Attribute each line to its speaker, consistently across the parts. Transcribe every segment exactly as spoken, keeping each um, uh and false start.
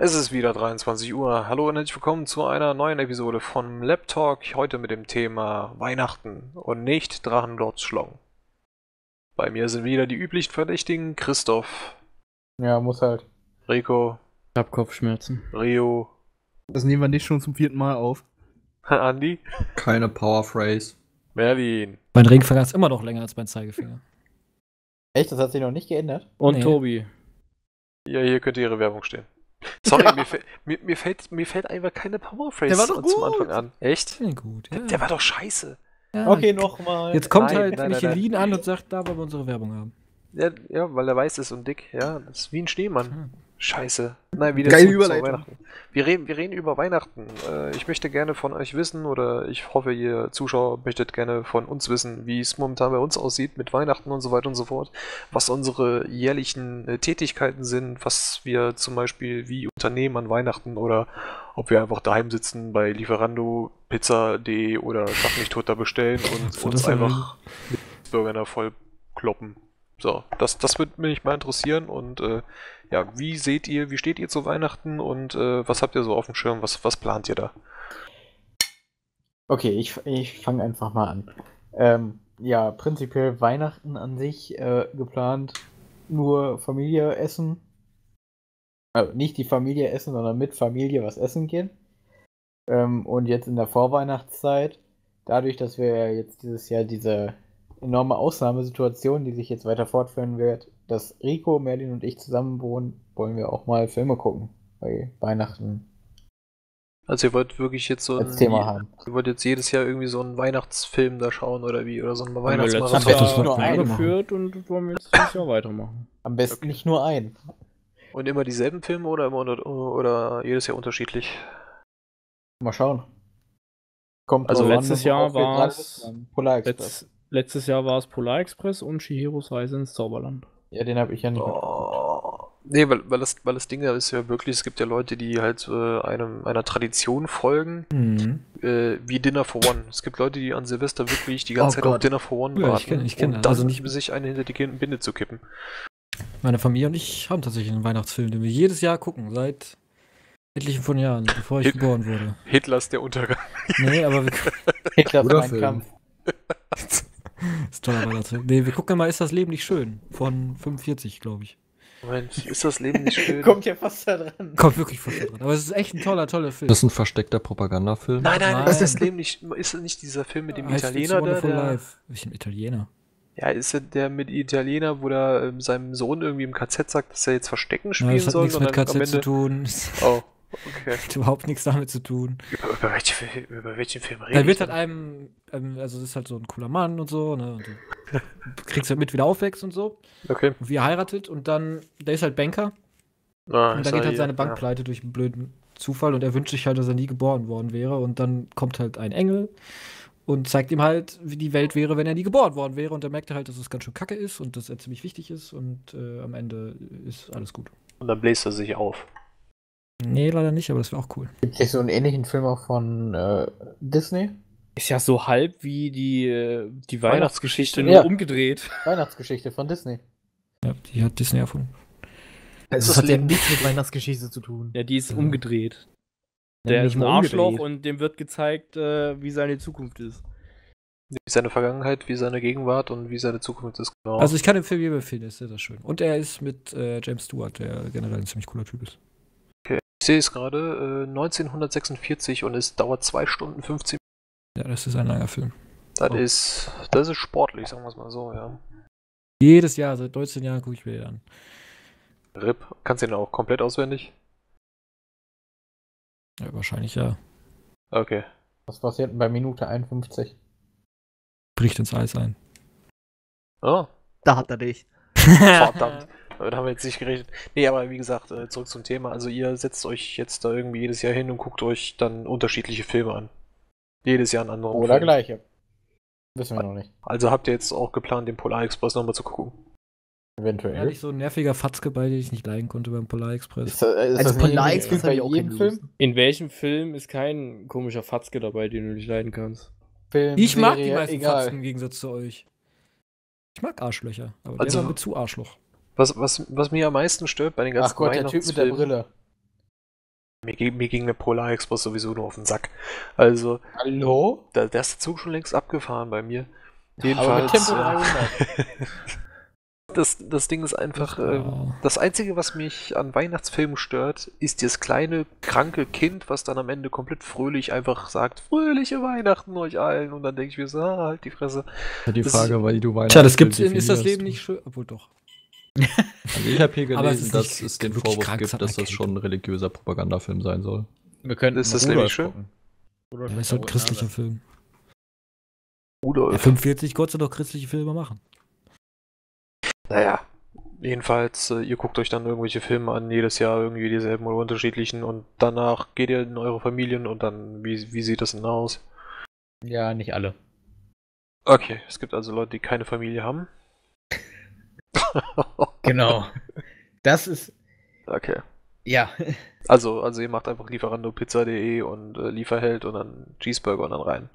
Speaker 1: Es ist wieder dreiundzwanzig Uhr. Hallo und herzlich willkommen zu einer neuen Episode von Lab Talk. Heute mit dem Thema Weihnachten und nicht Drachenlords Schlong. Bei mir sind wieder die üblichen Verdächtigen: Christoph,
Speaker 2: Ja, muss halt.
Speaker 1: Rico,
Speaker 3: Ich hab Kopfschmerzen.
Speaker 1: Rio,
Speaker 4: Das nehmen wir nicht schon zum vierten Mal auf.
Speaker 1: Andi,
Speaker 5: Keine Powerphrase.
Speaker 1: Merlin.
Speaker 6: Mein Ringfinger ist immer noch länger als mein Zeigefinger.
Speaker 2: Echt? Das hat sich noch nicht geändert?
Speaker 3: Und
Speaker 6: Nee.
Speaker 3: Tobi.
Speaker 1: Ja, hier könnte ihre Werbung stehen. Sorry, mir, fä- mir, mir, fällt, mir fällt einfach keine Powerphrase
Speaker 4: Der war doch
Speaker 1: zum
Speaker 4: gut.
Speaker 1: Anfang an. Echt?
Speaker 6: Finde ich gut, ja.
Speaker 1: Der, der war doch scheiße.
Speaker 6: Ja,
Speaker 2: Okay, nochmal.
Speaker 6: Jetzt kommt
Speaker 1: Nein,
Speaker 6: halt
Speaker 1: nein, nein,
Speaker 6: Michelin an und sagt, da wollen wir unsere Werbung haben.
Speaker 1: Ja, ja, weil er weiß ist und dick. Ja, das ist wie ein Schneemann.
Speaker 6: Hm.
Speaker 1: Scheiße. Nein, wieder
Speaker 4: Geile
Speaker 1: zurück zu
Speaker 4: Überleitung.
Speaker 1: Weihnachten. Wir reden, wir reden über Weihnachten. Äh, ich möchte gerne von euch wissen, oder ich hoffe, ihr Zuschauer möchtet gerne von uns wissen, wie es momentan bei uns aussieht mit Weihnachten und so weiter und so fort. Was unsere jährlichen äh, Tätigkeiten sind, was wir zum Beispiel wie unternehmen an Weihnachten oder ob wir einfach daheim sitzen bei Lieferando, Pizza punkt de oder Schlag mich tot da bestellen und
Speaker 6: So,
Speaker 1: uns
Speaker 6: das ist ja
Speaker 1: einfach mit Burger voll kloppen. So, das, das würde mich mal interessieren und äh, ja, wie seht ihr, wie steht ihr zu Weihnachten und äh, was habt ihr so auf dem Schirm, was, was plant ihr da?
Speaker 2: Okay, ich, ich fange einfach mal an. Ähm, ja, prinzipiell Weihnachten an sich äh, geplant, nur Familie essen. Also nicht die Familie essen, sondern mit Familie was essen gehen. Ähm, und jetzt in der Vorweihnachtszeit, dadurch, dass wir ja jetzt dieses Jahr diese enorme Ausnahmesituation, die sich jetzt weiter fortführen wird, dass Rico, Merlin und ich zusammen wohnen, wollen wir auch mal Filme gucken bei Weihnachten
Speaker 1: Also ihr wollt wirklich jetzt so
Speaker 2: als
Speaker 1: ein,
Speaker 2: Thema haben.
Speaker 1: ihr wollt jetzt jedes Jahr irgendwie so einen Weihnachtsfilm da schauen oder wie, oder so einen
Speaker 3: Haben wir letztes
Speaker 1: Weihnachtsmarathon.
Speaker 2: Am besten
Speaker 3: Jahr
Speaker 2: nur einen
Speaker 3: eingeführt und wollen wir jetzt dieses Jahr weitermachen.
Speaker 2: Am besten nicht nur einen.
Speaker 1: Und immer dieselben Filme oder immer unter, oder jedes Jahr unterschiedlich?
Speaker 2: Mal schauen. Kommt
Speaker 3: Also
Speaker 2: drauf an,
Speaker 3: letztes
Speaker 2: worauf
Speaker 3: Jahr
Speaker 2: wir gerade
Speaker 3: war's-
Speaker 2: Lust haben. Polar Express.
Speaker 3: Letz, letztes Jahr war es Polar Express und Chihiros Reise ins Zauberland.
Speaker 2: Ja, den habe ich ja nicht mitgeguckt.
Speaker 1: Oh. Nee, weil, weil, das, weil das Ding da ist ja wirklich, es gibt ja Leute, die halt äh, einem, einer Tradition folgen,
Speaker 6: Mhm.
Speaker 1: äh, wie Dinner for One. Es gibt Leute, die an Silvester wirklich die ganze
Speaker 4: Oh
Speaker 1: Zeit auf
Speaker 4: Gott.
Speaker 1: Dinner for One
Speaker 6: Ja,
Speaker 1: warten,
Speaker 6: ich kenn- ich kenn
Speaker 1: um
Speaker 6: das.
Speaker 1: dann
Speaker 6: Also nicht-
Speaker 1: sich eine hinter die Kin- Binde zu kippen.
Speaker 6: Meine Familie und ich haben tatsächlich einen Weihnachtsfilm, den wir jedes Jahr gucken, seit etlichen von Jahren, bevor ich
Speaker 1: Hit-
Speaker 6: geboren wurde.
Speaker 1: Hitlers der Untergang.
Speaker 6: Nee, aber wir
Speaker 2: Hitler
Speaker 5: Guter
Speaker 2: mein
Speaker 5: Film.
Speaker 2: Kampf.
Speaker 6: ist toller Weihnachtsfilm. Nee, wir gucken mal, ist das Leben nicht schön? Von fünfundvierzig, glaube ich.
Speaker 1: Moment, ist das Leben nicht schön?
Speaker 2: Kommt ja fast da dran.
Speaker 6: Kommt wirklich fast dran. Aber es ist echt ein toller, toller Film.
Speaker 5: Das ist ein versteckter Propagandafilm.
Speaker 1: Nein, nein,
Speaker 6: Nein.
Speaker 1: ist das Leben nicht. Ist das nicht dieser Film mit dem
Speaker 6: Heißt
Speaker 1: Italiener
Speaker 6: It's
Speaker 1: da?
Speaker 6: Wonderful
Speaker 1: Der,
Speaker 6: Life. Welchen Italiener?
Speaker 1: ja, ist ja der mit Italiener, wo der ähm, seinem Sohn irgendwie im K Z sagt, dass er jetzt Verstecken
Speaker 6: Ja,
Speaker 1: spielen
Speaker 6: das hat
Speaker 1: soll.
Speaker 6: nichts mit
Speaker 1: und dann
Speaker 6: K
Speaker 1: am
Speaker 6: Z zu
Speaker 1: Ende-
Speaker 6: tun. Das
Speaker 1: Oh, okay.
Speaker 6: hat überhaupt nichts damit zu tun.
Speaker 1: Über, über, welche, Fi- über welchen Film rede
Speaker 6: Da
Speaker 1: ich
Speaker 6: wird halt
Speaker 1: denn?
Speaker 6: einem, ähm, also das ist halt so ein cooler Mann und so, ne? Und du kriegst halt mit, wie der aufwächst und so.
Speaker 1: Okay.
Speaker 6: Und wie er heiratet und dann, der ist halt Banker.
Speaker 1: Ah,
Speaker 6: Und
Speaker 1: ist
Speaker 6: dann
Speaker 1: er
Speaker 6: geht halt
Speaker 1: hier,
Speaker 6: seine Bank
Speaker 1: ja.
Speaker 6: pleite durch einen blöden Zufall und er wünscht sich halt, dass er nie geboren worden wäre. Und dann kommt halt ein Engel und zeigt ihm halt, wie die Welt wäre, wenn er nie geboren worden wäre. Und er merkt halt, dass es ganz schön kacke ist und dass er ziemlich wichtig ist. Und äh, am Ende ist alles gut.
Speaker 1: Und dann bläst er sich auf.
Speaker 6: Nee, leider nicht, aber das wäre auch cool.
Speaker 2: Gibt es nicht so einen ähnlichen Film auch von äh, Disney?
Speaker 3: Ist ja so halb wie die, äh, die Weihnachtsgeschichte, nur
Speaker 2: Ja.
Speaker 3: umgedreht.
Speaker 2: Weihnachtsgeschichte von Disney.
Speaker 6: Ja, die hat Disney erfunden.
Speaker 4: Also
Speaker 1: das
Speaker 4: das hat ja
Speaker 1: Leben-
Speaker 4: nichts mit Weihnachtsgeschichte zu tun.
Speaker 3: Ja, die ist
Speaker 6: Ja.
Speaker 3: umgedreht.
Speaker 4: Ja,
Speaker 3: Der
Speaker 4: nicht
Speaker 3: ist ein
Speaker 4: mal
Speaker 3: Arschloch
Speaker 4: umgedreht.
Speaker 3: und dem wird gezeigt, äh, wie seine Zukunft ist.
Speaker 1: Wie seine Vergangenheit, wie seine Gegenwart und wie seine Zukunft ist. Genau.
Speaker 6: Also ich kann den Film jedem empfehlen, der ist sehr, sehr schön. Und er ist mit äh, James Stewart, der generell ein ziemlich cooler Typ ist.
Speaker 1: Ich sehe es gerade, äh, neunzehnhundertsechsundvierzig und es dauert zwei Stunden fünfzehn.
Speaker 6: Ja, das ist ein langer Film.
Speaker 1: Das
Speaker 6: Oh.
Speaker 1: ist, das ist sportlich, sagen wir es mal so, ja.
Speaker 6: Jedes Jahr, seit neunzehn Jahren gucke ich mir den an.
Speaker 1: R I P, kannst du den auch komplett auswendig?
Speaker 6: Ja, wahrscheinlich ja.
Speaker 1: Okay.
Speaker 2: Was passiert denn bei Minute einundfünfzig?
Speaker 6: Bricht ins Eis ein.
Speaker 1: Oh,
Speaker 4: Da hat er dich.
Speaker 1: verdammt. Damit haben wir jetzt nicht gerechnet. Nee, aber wie gesagt, äh, zurück zum Thema. Also ihr setzt euch jetzt da irgendwie jedes Jahr hin und guckt euch dann unterschiedliche Filme an. Jedes Jahr einen anderen
Speaker 2: Oder
Speaker 1: Film.
Speaker 2: gleiche. Wissen wir noch nicht.
Speaker 1: Also habt ihr jetzt auch geplant, den Polar Express nochmal zu gucken?
Speaker 2: Eventuell.
Speaker 6: Ja, nicht so ein nerviger Fatzke bei, den ich nicht leiden konnte beim Polar Express.
Speaker 2: Ist, das- ist
Speaker 4: Also
Speaker 2: das nicht
Speaker 4: Polar
Speaker 2: irgendwie
Speaker 4: Express
Speaker 2: bei
Speaker 4: habe ich auch
Speaker 2: jedem
Speaker 4: keine
Speaker 2: Film?
Speaker 4: Lust.
Speaker 3: In welchem Film ist kein komischer Fatzke dabei, den du nicht leiden kannst?
Speaker 2: Film,
Speaker 6: Ich mag die
Speaker 2: Serie,
Speaker 6: meisten
Speaker 2: egal.
Speaker 6: Fatzken im Gegensatz zu euch. Ich mag Arschlöcher, aber
Speaker 1: Also-
Speaker 6: der war mir zu Arschloch.
Speaker 1: Was, was, was mir am meisten stört bei den ganzen
Speaker 2: Ach Gott, der Typ mit der
Speaker 1: Weihnachtsfilmen-
Speaker 2: Brille.
Speaker 1: Mir, ging- mir ging der Polar Express sowieso nur auf den Sack. Also,
Speaker 2: Hallo?
Speaker 1: da, da ist der Zug schon längst abgefahren bei mir.
Speaker 2: Aber mit
Speaker 1: Jedenfalls.
Speaker 2: Tempo
Speaker 1: äh,
Speaker 2: dreihundert.
Speaker 1: das, das Ding ist einfach,
Speaker 6: Ja.
Speaker 1: ähm, das Einzige, was mich an Weihnachtsfilmen stört, ist das kleine, kranke Kind, was dann am Ende komplett fröhlich einfach sagt, fröhliche Weihnachten euch allen. Und dann denke ich mir so, ah, halt die Fresse.
Speaker 5: Die
Speaker 1: Das
Speaker 5: Frage, weil du Weihnachten
Speaker 6: Tja, das gibt's in Ist das
Speaker 5: definierst.
Speaker 6: Leben nicht schön? Obwohl doch.
Speaker 5: Also ich habe hier
Speaker 6: Aber es
Speaker 5: gelesen,
Speaker 6: ist
Speaker 5: dass
Speaker 6: nicht
Speaker 5: es den
Speaker 6: wirklich
Speaker 5: Vorwurf
Speaker 6: krank,
Speaker 5: gibt,
Speaker 6: sondern
Speaker 5: dass das
Speaker 6: erkältet.
Speaker 5: schon ein religiöser Propagandafilm sein soll.
Speaker 2: Wir könnten
Speaker 1: Ist das
Speaker 2: Rudolf
Speaker 1: nämlich schön?
Speaker 2: gucken.
Speaker 6: Aber es ist halt ein christlicher Film. Ja,
Speaker 1: Rudolf.
Speaker 6: fünfundvierzig Gott sei Dank christliche Filme machen.
Speaker 1: Naja, jedenfalls, äh, ihr guckt euch dann irgendwelche Filme an, jedes Jahr irgendwie dieselben oder unterschiedlichen und danach geht ihr in eure Familien und dann, wie, wie sieht das denn aus?
Speaker 2: Ja, nicht alle.
Speaker 1: Okay, es gibt also Leute, die keine Familie haben.
Speaker 2: Genau. Das ist,
Speaker 1: Okay.
Speaker 2: ja.
Speaker 1: Also, also ihr macht einfach Lieferando Pizza punkt de und äh, Lieferheld und dann Cheeseburger und dann rein.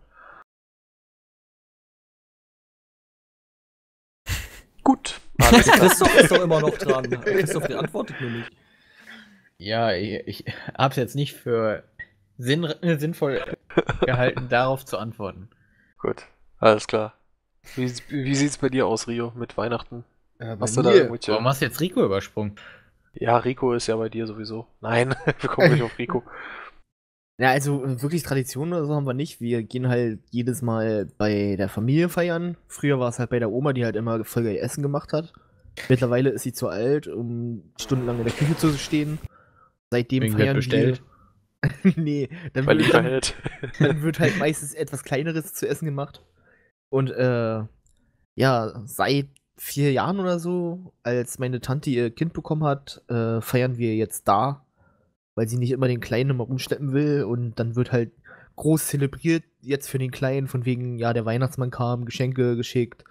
Speaker 1: Gut, alles klar.
Speaker 5: Christoph ist doch immer noch dran. Christoph, der antwortet nur nicht.
Speaker 2: Ja, ich, ich hab's jetzt nicht für sinn, sinnvoll gehalten, darauf zu antworten.
Speaker 1: Gut, alles klar. Wie, wie sieht's bei dir aus, Rio, mit Weihnachten?
Speaker 2: Äh,
Speaker 1: Hast du da irgendwelche-
Speaker 2: Warum hast du jetzt Rico übersprungen?
Speaker 1: Ja, Rico ist ja bei dir sowieso. Nein, wir kommen nicht auf Rico.
Speaker 4: Ja, also äh, wirklich Tradition oder so haben wir nicht. Wir gehen halt jedes Mal bei der Familie feiern. Früher war es halt bei der Oma, die halt immer voll geil Essen gemacht hat. Mittlerweile ist sie zu alt, um stundenlang in der Küche zu stehen. Seitdem
Speaker 2: Wegen wird
Speaker 4: feiern
Speaker 2: bestellt.
Speaker 4: wir. Nee, dann
Speaker 1: Bei
Speaker 4: wird, dann,
Speaker 1: Lieferheld.
Speaker 4: dann wird halt meistens etwas Kleineres zu essen gemacht. Und äh, ja, seit vier Jahren oder so, als meine Tante ihr Kind bekommen hat, äh, feiern wir jetzt da, weil sie nicht immer den Kleinen immer rumschleppen will. Und dann wird halt groß zelebriert, jetzt für den Kleinen, von wegen, ja, der Weihnachtsmann kam, Geschenke geschickt.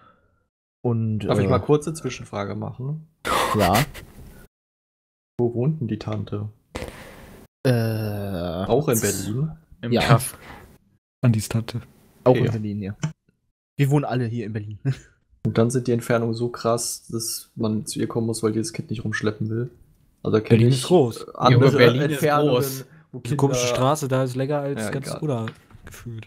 Speaker 4: Und
Speaker 5: Darf
Speaker 4: äh,
Speaker 5: ich mal kurze Zwischenfrage machen?
Speaker 4: ja.
Speaker 5: Wo wohnt denn die Tante?
Speaker 4: Äh,
Speaker 5: Auch in Berlin?
Speaker 2: Im
Speaker 4: Ja.
Speaker 2: Kaff.
Speaker 6: Andis Tante.
Speaker 4: Auch
Speaker 5: Okay.
Speaker 4: in Berlin, ja. Wir wohnen alle hier in Berlin.
Speaker 5: Und dann sind die Entfernungen so krass, dass man zu ihr kommen muss, weil die das Kind nicht rumschleppen will. Also kenn
Speaker 6: Berlin
Speaker 5: ich
Speaker 6: ist groß.
Speaker 5: äh, andere
Speaker 2: Junge, Berlin ist
Speaker 5: Entfernungen,
Speaker 2: groß.
Speaker 5: wo
Speaker 6: Eine
Speaker 5: Kinder-
Speaker 6: komische Straße, da ist länger als
Speaker 5: Ja,
Speaker 6: ganz
Speaker 5: egal.
Speaker 6: Oder gefühlt.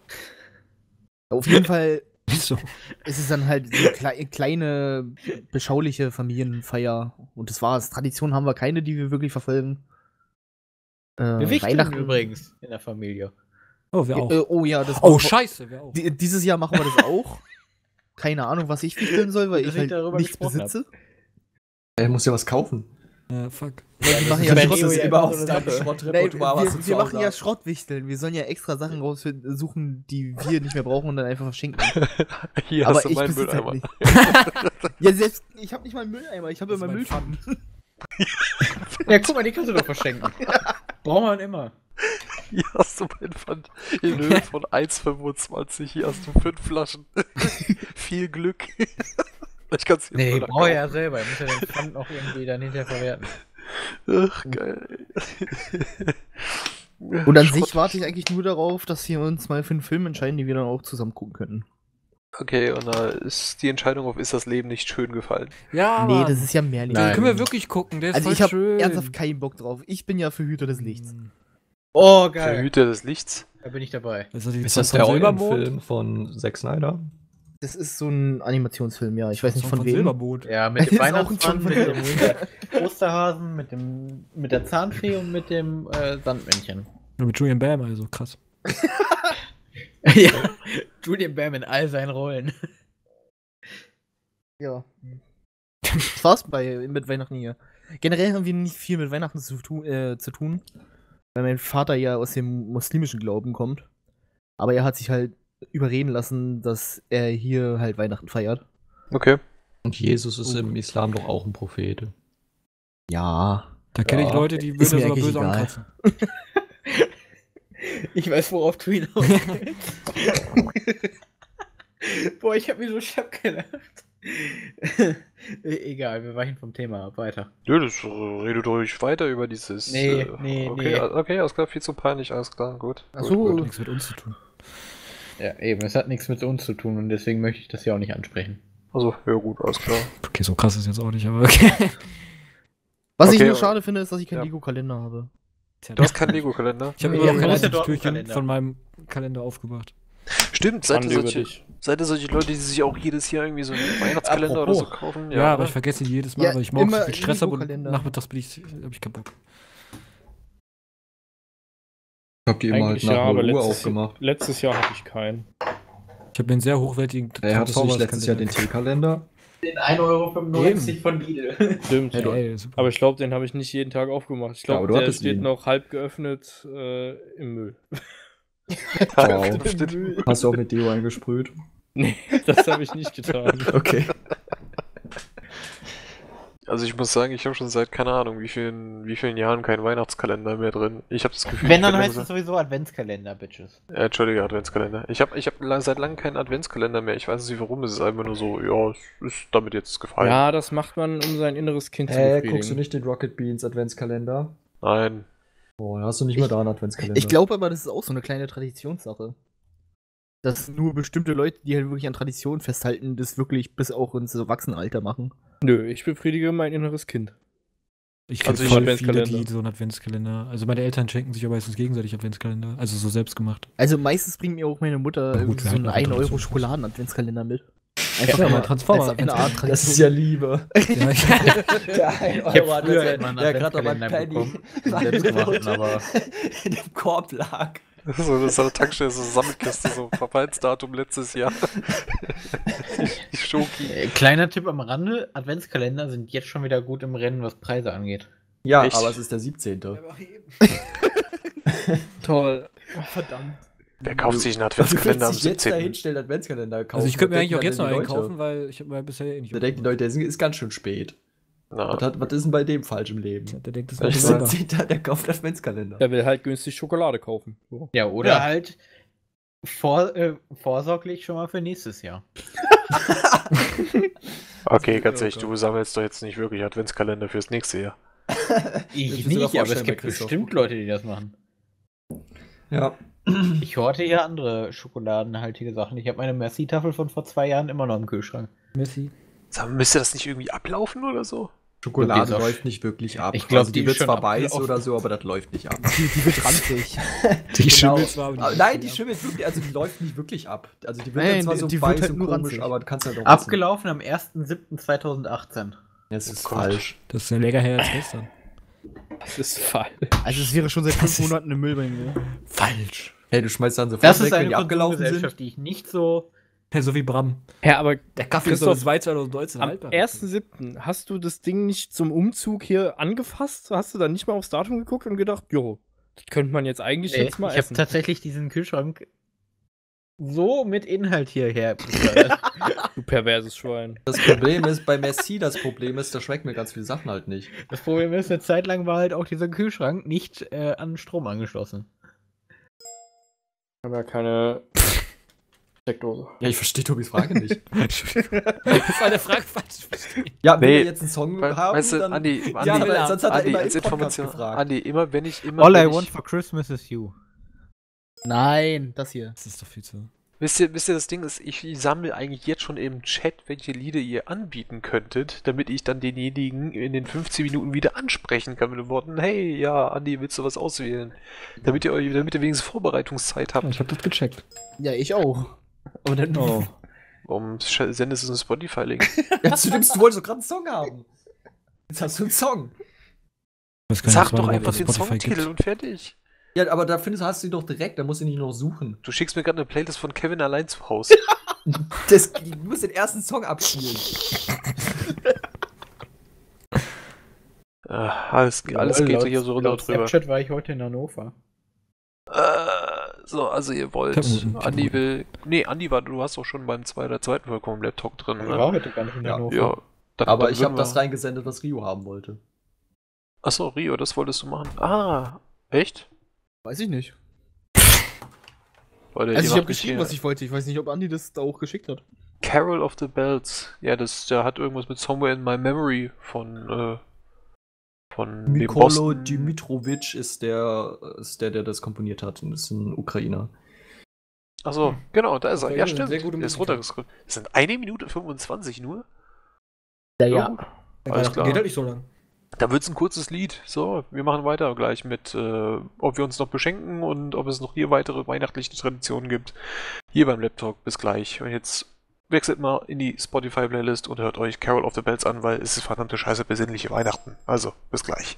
Speaker 4: Auf jeden Fall
Speaker 6: Wieso?
Speaker 4: ist es dann halt so eine klei kleine, beschauliche Familienfeier. Und das war's. Tradition haben wir keine, die wir wirklich verfolgen. Äh,
Speaker 2: Wir wichteln
Speaker 4: Weihnachten
Speaker 2: übrigens in der Familie.
Speaker 6: Oh, wir auch.
Speaker 4: Äh, oh ja, das
Speaker 6: Oh,
Speaker 4: machen wir-
Speaker 6: scheiße, wir auch.
Speaker 4: Die, dieses Jahr machen wir das auch. Keine Ahnung, was ich wichteln soll, weil
Speaker 2: Dass
Speaker 4: ich
Speaker 2: ich
Speaker 4: halt
Speaker 2: darüber
Speaker 4: nichts
Speaker 2: gesprochen
Speaker 4: besitze.
Speaker 5: Er muss ja was kaufen.
Speaker 6: Äh, fuck.
Speaker 4: Ja, die machen
Speaker 2: ist
Speaker 4: ja
Speaker 2: bei
Speaker 4: Schrott.
Speaker 2: Neo ja
Speaker 5: immer
Speaker 2: immer
Speaker 5: aus
Speaker 2: so eine
Speaker 5: deinem
Speaker 2: Sache.
Speaker 5: Schrottrepertoire,
Speaker 4: Nein,
Speaker 5: was du
Speaker 4: wir,
Speaker 5: zu
Speaker 4: wir
Speaker 5: Hause
Speaker 4: machen ja
Speaker 5: hast.
Speaker 4: Schrottwichteln. Wir sollen ja extra Sachen raussuchen, die wir nicht mehr brauchen und dann einfach verschenken.
Speaker 1: Hier
Speaker 4: Aber
Speaker 1: hast du
Speaker 4: ich
Speaker 1: meinen
Speaker 4: besitze
Speaker 1: Mülleimer.
Speaker 4: halt nicht. Ja, selbst, ich habe nicht mal einen Mülleimer, ich habe
Speaker 6: Das
Speaker 4: immer
Speaker 6: ist mein
Speaker 4: Mülltonnen.
Speaker 2: Ja, guck mal, die kannst du doch verschenken. Braucht man immer.
Speaker 1: Hier hast du meinen Pfand in Höhe von eins Komma fünfundzwanzig. Hier hast du fünf Flaschen. Viel Glück. Ich kann's hier
Speaker 2: Nee,
Speaker 1: Müller
Speaker 2: braucht er ja
Speaker 1: kaufen.
Speaker 2: selber. Er muss ja den Pfand noch irgendwie dann hinterher verwerten.
Speaker 1: Ach, geil.
Speaker 4: Und an
Speaker 1: Schrott.
Speaker 4: sich warte ich eigentlich nur darauf, dass wir uns mal für einen Film entscheiden, den wir dann auch zusammen gucken können.
Speaker 1: Okay, und da ist die Entscheidung auf Ist das Leben nicht schön gefallen?
Speaker 6: Ja,
Speaker 4: Nee,
Speaker 6: Mann.
Speaker 4: das ist ja mehr
Speaker 6: Den
Speaker 2: Nein.
Speaker 6: können wir wirklich gucken, der ist
Speaker 4: Also
Speaker 6: voll
Speaker 4: ich habe
Speaker 6: schön.
Speaker 4: ernsthaft keinen Bock drauf. Ich bin ja für Hüter des Lichts.
Speaker 6: Hm.
Speaker 2: Oh, geil.
Speaker 1: Verhüter des Lichts.
Speaker 2: Da bin ich dabei.
Speaker 6: Ist das, die
Speaker 5: Ist das
Speaker 6: von
Speaker 5: der
Speaker 6: Silbermond?
Speaker 5: Eulenfilm von Zack Snyder?
Speaker 4: Das ist so ein Animationsfilm, ja. Ich weiß nicht
Speaker 6: Song
Speaker 4: von,
Speaker 6: von
Speaker 4: wem.
Speaker 6: Silbermond.
Speaker 2: Ja, mit
Speaker 4: Das
Speaker 2: dem
Speaker 4: ist auch ein
Speaker 2: Weihnachtsmann,
Speaker 4: Song von
Speaker 2: mit
Speaker 4: dir.
Speaker 2: dem Osterhasen, mit dem mit der Zahnfee und mit dem äh, Sandmännchen.
Speaker 6: Ja, mit Julian Bam, also krass.
Speaker 2: Ja, Julian Bam in all seinen Rollen.
Speaker 4: Ja. Das war's bei, mit Weihnachten hier. Generell haben wir nicht viel mit Weihnachten zu, tu äh, zu tun, weil mein Vater ja aus dem muslimischen Glauben kommt. Aber er hat sich halt überreden lassen, dass er hier halt Weihnachten feiert.
Speaker 1: Okay.
Speaker 5: Und Jesus ist
Speaker 4: Oh.
Speaker 5: im Islam doch auch ein Prophet.
Speaker 4: Ja.
Speaker 6: Da kenne ich
Speaker 5: Ja,
Speaker 6: Leute, die
Speaker 4: ist
Speaker 6: würden
Speaker 4: mir
Speaker 6: sogar
Speaker 4: eigentlich
Speaker 6: böse
Speaker 4: egal.
Speaker 6: ankratzen.
Speaker 2: Ich weiß, worauf du hinaus willst. Boah, ich hab mich so schlapp gelacht. E- Egal, wir weichen vom Thema ab. Weiter.
Speaker 1: Ja, das äh, redet ruhig weiter über dieses.
Speaker 2: Nee,
Speaker 1: äh,
Speaker 2: nee,
Speaker 1: okay,
Speaker 2: nee.
Speaker 1: a- okay, alles klar, viel zu peinlich, alles klar, gut.
Speaker 4: Ach
Speaker 1: gut,
Speaker 4: so.
Speaker 1: gut.
Speaker 6: Nichts mit uns zu tun.
Speaker 2: Ja, eben, es hat nichts mit uns zu tun und deswegen möchte ich das hier auch nicht ansprechen.
Speaker 1: Also, ja gut, alles klar.
Speaker 6: Okay, so krass ist jetzt auch nicht, aber okay.
Speaker 4: Was ich
Speaker 1: Okay,
Speaker 4: nur
Speaker 1: aber-
Speaker 4: schade finde, ist, dass ich keinen
Speaker 1: ja.
Speaker 4: Lego-Kalender habe.
Speaker 1: Du hast keinen Lego-Kalender?
Speaker 6: Ich habe
Speaker 2: Ja,
Speaker 6: immer noch
Speaker 2: du
Speaker 6: kein
Speaker 2: musst ja
Speaker 6: einziges
Speaker 2: dort einen
Speaker 6: Türchen
Speaker 2: Kalender.
Speaker 6: von meinem Kalender aufgemacht.
Speaker 1: Stimmt, seid ihr,
Speaker 3: Schande über
Speaker 1: solche,
Speaker 3: dich.
Speaker 1: seid ihr solche Leute, die sich auch jedes Jahr irgendwie so einen Weihnachtskalender oder so
Speaker 2: Apropos.
Speaker 1: kaufen?
Speaker 6: Ja, aber
Speaker 1: ne?
Speaker 6: ich vergesse ihn jedes Mal,
Speaker 4: Ja,
Speaker 6: weil ich morgens
Speaker 4: immer
Speaker 6: viel Stress habe und
Speaker 4: Lego-Kalender.
Speaker 6: nachmittags bin ich, hab ich keinen Bock.
Speaker 5: Ich hab die immer halt
Speaker 3: Eigentlich
Speaker 5: nach
Speaker 3: ja, aber
Speaker 5: null Uhr
Speaker 3: letztes,
Speaker 5: aufgemacht.
Speaker 3: letztes Jahr hatte ich keinen.
Speaker 6: Ich habe mir einen sehr hochwertigen
Speaker 5: Ey, hattest du nicht letztes Jahr den
Speaker 6: Transformers-Kalender.
Speaker 5: T-Kalender?
Speaker 2: Den ein Euro fünfundneunzig von Lidl.
Speaker 3: Stimmt.
Speaker 6: Ja, ey, super.
Speaker 3: Aber ich glaube, den habe ich nicht jeden Tag aufgemacht. Ich
Speaker 5: Ja, aber
Speaker 3: glaube,
Speaker 5: du
Speaker 3: der
Speaker 5: hattest
Speaker 3: steht
Speaker 5: ihn.
Speaker 3: noch halb geöffnet äh, im Müll.
Speaker 5: Wow.
Speaker 1: Stimmt.
Speaker 5: Hast du auch mit Deo eingesprüht?
Speaker 3: Nee, das habe ich nicht getan.
Speaker 5: Okay.
Speaker 1: Also ich muss sagen, ich habe schon seit, keine Ahnung, wie vielen, wie vielen Jahren keinen Weihnachtskalender mehr drin. Ich habe das Gefühl,
Speaker 2: Wenn,
Speaker 1: ich
Speaker 2: dann
Speaker 1: bin
Speaker 2: heißt es
Speaker 1: langsam-
Speaker 2: sowieso Adventskalender, Bitches.
Speaker 1: Äh, Entschuldige, Adventskalender. Ich habe ich hab la- seit langem keinen Adventskalender mehr. Ich weiß nicht warum, es ist einfach nur so, ja, es ist damit jetzt gefallen.
Speaker 3: Ja, das macht man, um sein inneres Kind zu
Speaker 5: Äh,
Speaker 3: befriedigen.
Speaker 5: guckst du nicht den Rocket Beans Adventskalender?
Speaker 1: Nein.
Speaker 5: Oh, dann hast du nicht mehr da einen Adventskalender.
Speaker 4: Ich glaube aber, das ist auch so eine kleine Traditionssache. Dass nur bestimmte Leute, die halt wirklich an Traditionen festhalten, das wirklich bis auch ins Erwachsenenalter machen.
Speaker 3: Nö, ich befriedige mein inneres Kind.
Speaker 6: Ich kenne
Speaker 1: Also ich-
Speaker 6: voll viele,
Speaker 3: Adventskalender.
Speaker 6: die so einen Adventskalender. Also meine Eltern schenken sich aber meistens gegenseitig Adventskalender. Also so selbstgemacht.
Speaker 4: Also meistens bringt mir auch meine Mutter
Speaker 6: Na gut,
Speaker 4: irgendwie
Speaker 6: wir
Speaker 4: so
Speaker 6: halten
Speaker 4: einen
Speaker 6: auch
Speaker 4: ein
Speaker 6: dazu.
Speaker 4: Euro Schokoladen-Adventskalender mit.
Speaker 6: Ja,
Speaker 4: mal
Speaker 6: mein Transformer
Speaker 4: als eine Art Tradition.
Speaker 5: Das ist ja Liebe.
Speaker 6: Ja, ich,
Speaker 5: Der ein
Speaker 2: Ich hab früher
Speaker 5: Adventskalender,
Speaker 2: immer einen
Speaker 5: der gerade aber
Speaker 2: Adventskalender
Speaker 5: Penny
Speaker 2: bekommen. Einen selbstgemachten, aber-
Speaker 5: in dem Korb lag.
Speaker 1: So, das ist eine Tankstelle, so eine Sammelkiste, so Verfallsdatum letztes Jahr. Die Schoki.
Speaker 2: Äh, Kleiner Tipp am Rande, Adventskalender sind jetzt schon wieder gut im Rennen, was Preise angeht.
Speaker 5: Ja,
Speaker 1: Echt?
Speaker 5: aber es ist der siebzehnte.
Speaker 3: Toll.
Speaker 4: Verdammt.
Speaker 1: Wer kauft sich einen
Speaker 5: Also, du
Speaker 1: Adventskalender am
Speaker 5: willst dich jetzt da
Speaker 1: siebzehnten?
Speaker 5: hinstellen, Adventskalender kaufen.
Speaker 6: also ich könnte mir
Speaker 5: Da
Speaker 6: eigentlich auch
Speaker 5: denken
Speaker 6: jetzt noch
Speaker 5: dann
Speaker 6: einen
Speaker 5: die Leute-
Speaker 6: kaufen, weil ich habe mal bisher eh nicht.
Speaker 5: Da denken die Leute, es ist ganz schön spät.
Speaker 1: Na,
Speaker 5: Was, hat, was ist denn bei dem falsch im Leben?
Speaker 6: Der denkt, das
Speaker 1: Ich
Speaker 6: ist
Speaker 1: weiß.
Speaker 6: selber.
Speaker 5: siebzehnte der kauft Adventskalender.
Speaker 3: Der will halt günstig Schokolade kaufen. So.
Speaker 2: Ja, oder
Speaker 5: Ja.
Speaker 2: halt vor, äh, vorsorglich schon mal für nächstes Jahr.
Speaker 1: okay, ganz
Speaker 5: Oh
Speaker 1: ehrlich,
Speaker 5: Gott.
Speaker 1: du sammelst doch jetzt nicht wirklich Adventskalender fürs nächste Jahr.
Speaker 2: Ich
Speaker 5: Ich
Speaker 2: nicht,
Speaker 5: sogar
Speaker 2: aber es
Speaker 5: vorstellen bei
Speaker 2: gibt
Speaker 5: Christoph.
Speaker 2: bestimmt Leute, die das machen.
Speaker 5: Ja.
Speaker 2: Ich horte ja andere schokoladenhaltige Sachen. Ich habe meine Merci-Tafel von vor zwei Jahren immer noch im Kühlschrank.
Speaker 6: Messi.
Speaker 1: Sag mal, müsste das nicht irgendwie ablaufen oder so?
Speaker 5: Schokolade
Speaker 2: Die ist auch-
Speaker 5: läuft nicht wirklich ab.
Speaker 2: Ich glaub,
Speaker 5: also, die,
Speaker 2: die
Speaker 5: wird
Speaker 2: ist schon
Speaker 5: zwar weiß
Speaker 2: abgelaufen.
Speaker 5: oder so, aber das läuft nicht ab.
Speaker 4: Die, die wird ranzig.
Speaker 6: Die
Speaker 5: Genau.
Speaker 6: schimmelt zwar, aber die
Speaker 5: Aber nein, die schimmelt wirklich, also die läuft nicht wirklich ab. Also die wird
Speaker 4: Nein,
Speaker 5: dann zwar
Speaker 4: die-
Speaker 5: so
Speaker 4: die wird
Speaker 5: weiß
Speaker 4: halt
Speaker 5: und
Speaker 4: nur
Speaker 5: komisch,
Speaker 4: ranzig.
Speaker 5: aber du kannst halt auch essen.
Speaker 2: Abgelaufen am ersten siebten zweitausendachtzehn.
Speaker 5: Das ist
Speaker 1: Oh Gott.
Speaker 5: falsch.
Speaker 6: Das ist ja länger her als gestern.
Speaker 3: Das ist falsch.
Speaker 4: Also es wäre schon seit fünf Monaten im Müll bei mir.
Speaker 6: Falsch.
Speaker 5: Hey, du schmeißt dann sofort
Speaker 2: Das
Speaker 5: weg,
Speaker 2: ist
Speaker 5: wenn
Speaker 2: eine
Speaker 5: die abgelaufen sind.
Speaker 2: Konsumgesellschaft, die ich nicht so...
Speaker 6: Ja, so wie Bram.
Speaker 3: Ja, aber
Speaker 6: Der Kaffee
Speaker 3: Christoph,
Speaker 6: ist zwei zweitausendneunzehn
Speaker 3: am
Speaker 6: haltbar.
Speaker 3: ersten siebten hast du das Ding nicht zum Umzug hier angefasst? Hast du dann nicht mal aufs Datum geguckt und gedacht, jo, das könnte man jetzt eigentlich
Speaker 2: Nee,
Speaker 3: jetzt mal
Speaker 2: ich habe
Speaker 3: essen.
Speaker 2: tatsächlich diesen Kühlschrank so mit Inhalt hierher befördert.
Speaker 3: Du perverses Schwein.
Speaker 5: Das Problem ist, bei Messi, das Problem ist, da schmecken mir ganz viele Sachen halt nicht.
Speaker 2: Das Problem ist, eine Zeit lang war halt auch dieser Kühlschrank nicht äh, an Strom angeschlossen.
Speaker 3: Aber keine Steckdose.
Speaker 5: Ja, ich verstehe Tobis Frage nicht.
Speaker 6: Entschuldigung. Das war der Frage falsch verstehen.
Speaker 5: Ja, wenn
Speaker 1: Nee,
Speaker 5: wir jetzt einen Song
Speaker 1: We
Speaker 5: haben,
Speaker 1: weißt du,
Speaker 5: dann...
Speaker 1: Andi, Andi,
Speaker 5: ja, aber sonst hat er
Speaker 1: Andi,
Speaker 5: immer
Speaker 1: als
Speaker 5: im Podcast
Speaker 1: Information,
Speaker 5: gefragt.
Speaker 1: Andi, immer wenn ich immer.
Speaker 2: All
Speaker 1: wenn
Speaker 2: I
Speaker 1: ich,
Speaker 2: want for Christmas is you.
Speaker 4: Nein, das hier.
Speaker 6: Das ist doch viel zu.
Speaker 1: Wisst ihr, wisst ihr, das Ding ist, ich sammle eigentlich jetzt schon im Chat, welche Lieder ihr anbieten könntet, damit ich dann denjenigen in den fünfzehn Minuten wieder ansprechen kann mit den Worten, hey, ja, Andi, willst du was auswählen? Damit ihr euch, damit ihr wenigstens Vorbereitungszeit habt.
Speaker 6: Ich hab das gecheckt.
Speaker 4: Ja, ich auch. Aber dann
Speaker 6: Oh.
Speaker 1: Warum sch- sendest du einen Spotify-Link?
Speaker 5: Ja, zu dem, du wolltest doch gerade einen Song haben. Jetzt hast du einen Song.
Speaker 6: Ich weiß gar nicht,
Speaker 1: Sag
Speaker 6: was war
Speaker 1: doch
Speaker 6: überhaupt,
Speaker 1: einfach
Speaker 6: was
Speaker 1: den
Speaker 6: Spotify
Speaker 1: Songtitel
Speaker 6: gibt.
Speaker 1: und fertig.
Speaker 5: Ja, aber da findest, hast du ihn doch direkt, da musst du ihn nicht noch suchen.
Speaker 1: Du schickst mir gerade eine Playlist von Kevin allein zu Hause.
Speaker 5: Das, du musst den ersten Song abspielen.
Speaker 1: äh, alles alles geht hier so runter
Speaker 2: laut
Speaker 1: drüber.
Speaker 2: Snapchat war ich heute in Hannover.
Speaker 1: Äh, so, also ihr wollt.
Speaker 6: Ich hab einen- ich hab
Speaker 1: Andi
Speaker 6: einen-
Speaker 1: will. Nee, Andi war, du hast doch schon beim zweiten oder zweiten vollkommen Laptop drin,
Speaker 2: Ich
Speaker 1: ne?
Speaker 2: war heute gar nicht in
Speaker 5: Ja,
Speaker 2: Hannover.
Speaker 1: Ja. Dann,
Speaker 5: Aber
Speaker 1: dann
Speaker 5: ich habe
Speaker 1: würden
Speaker 5: das
Speaker 1: wir-
Speaker 5: reingesendet, was Rio haben wollte.
Speaker 1: Achso, Rio, das wolltest du machen. Ah, echt?
Speaker 4: weiß ich nicht.
Speaker 1: Leute,
Speaker 4: Also
Speaker 1: ihr
Speaker 4: ich
Speaker 1: macht
Speaker 4: habe
Speaker 1: mich
Speaker 4: geschrieben,
Speaker 1: hier-
Speaker 4: was ich wollte. Ich weiß nicht, ob Andi das da auch geschickt hat.
Speaker 1: Carol of the Bells. Ja, das, der hat irgendwas mit Somewhere in My Memory von, äh, von dem
Speaker 5: Mikolo
Speaker 1: Boston.
Speaker 5: Dimitrovic ist der, ist der, der das komponiert hat. Und ist ein Ukrainer.
Speaker 1: Achso, genau, da ist er.
Speaker 6: Okay,
Speaker 1: Ja,
Speaker 6: sehr
Speaker 1: stimmt.
Speaker 6: gute
Speaker 1: Der ist
Speaker 6: Musiker.
Speaker 1: runtergescrollt. Das sind eine Minute fünfundzwanzig nur?
Speaker 4: Ja,
Speaker 1: Ja. Alles klar.
Speaker 6: Geht halt nicht so lang.
Speaker 1: Da wird's ein kurzes Lied. So, wir machen weiter gleich mit, äh, ob wir uns noch beschenken und ob es noch hier weitere weihnachtliche Traditionen gibt. Hier beim Laptop. Bis gleich. Und jetzt wechselt mal in die Spotify-Playlist und hört euch Carol of the Bells an, weil es ist verdammte Scheiße besinnliche Weihnachten. Also, bis gleich.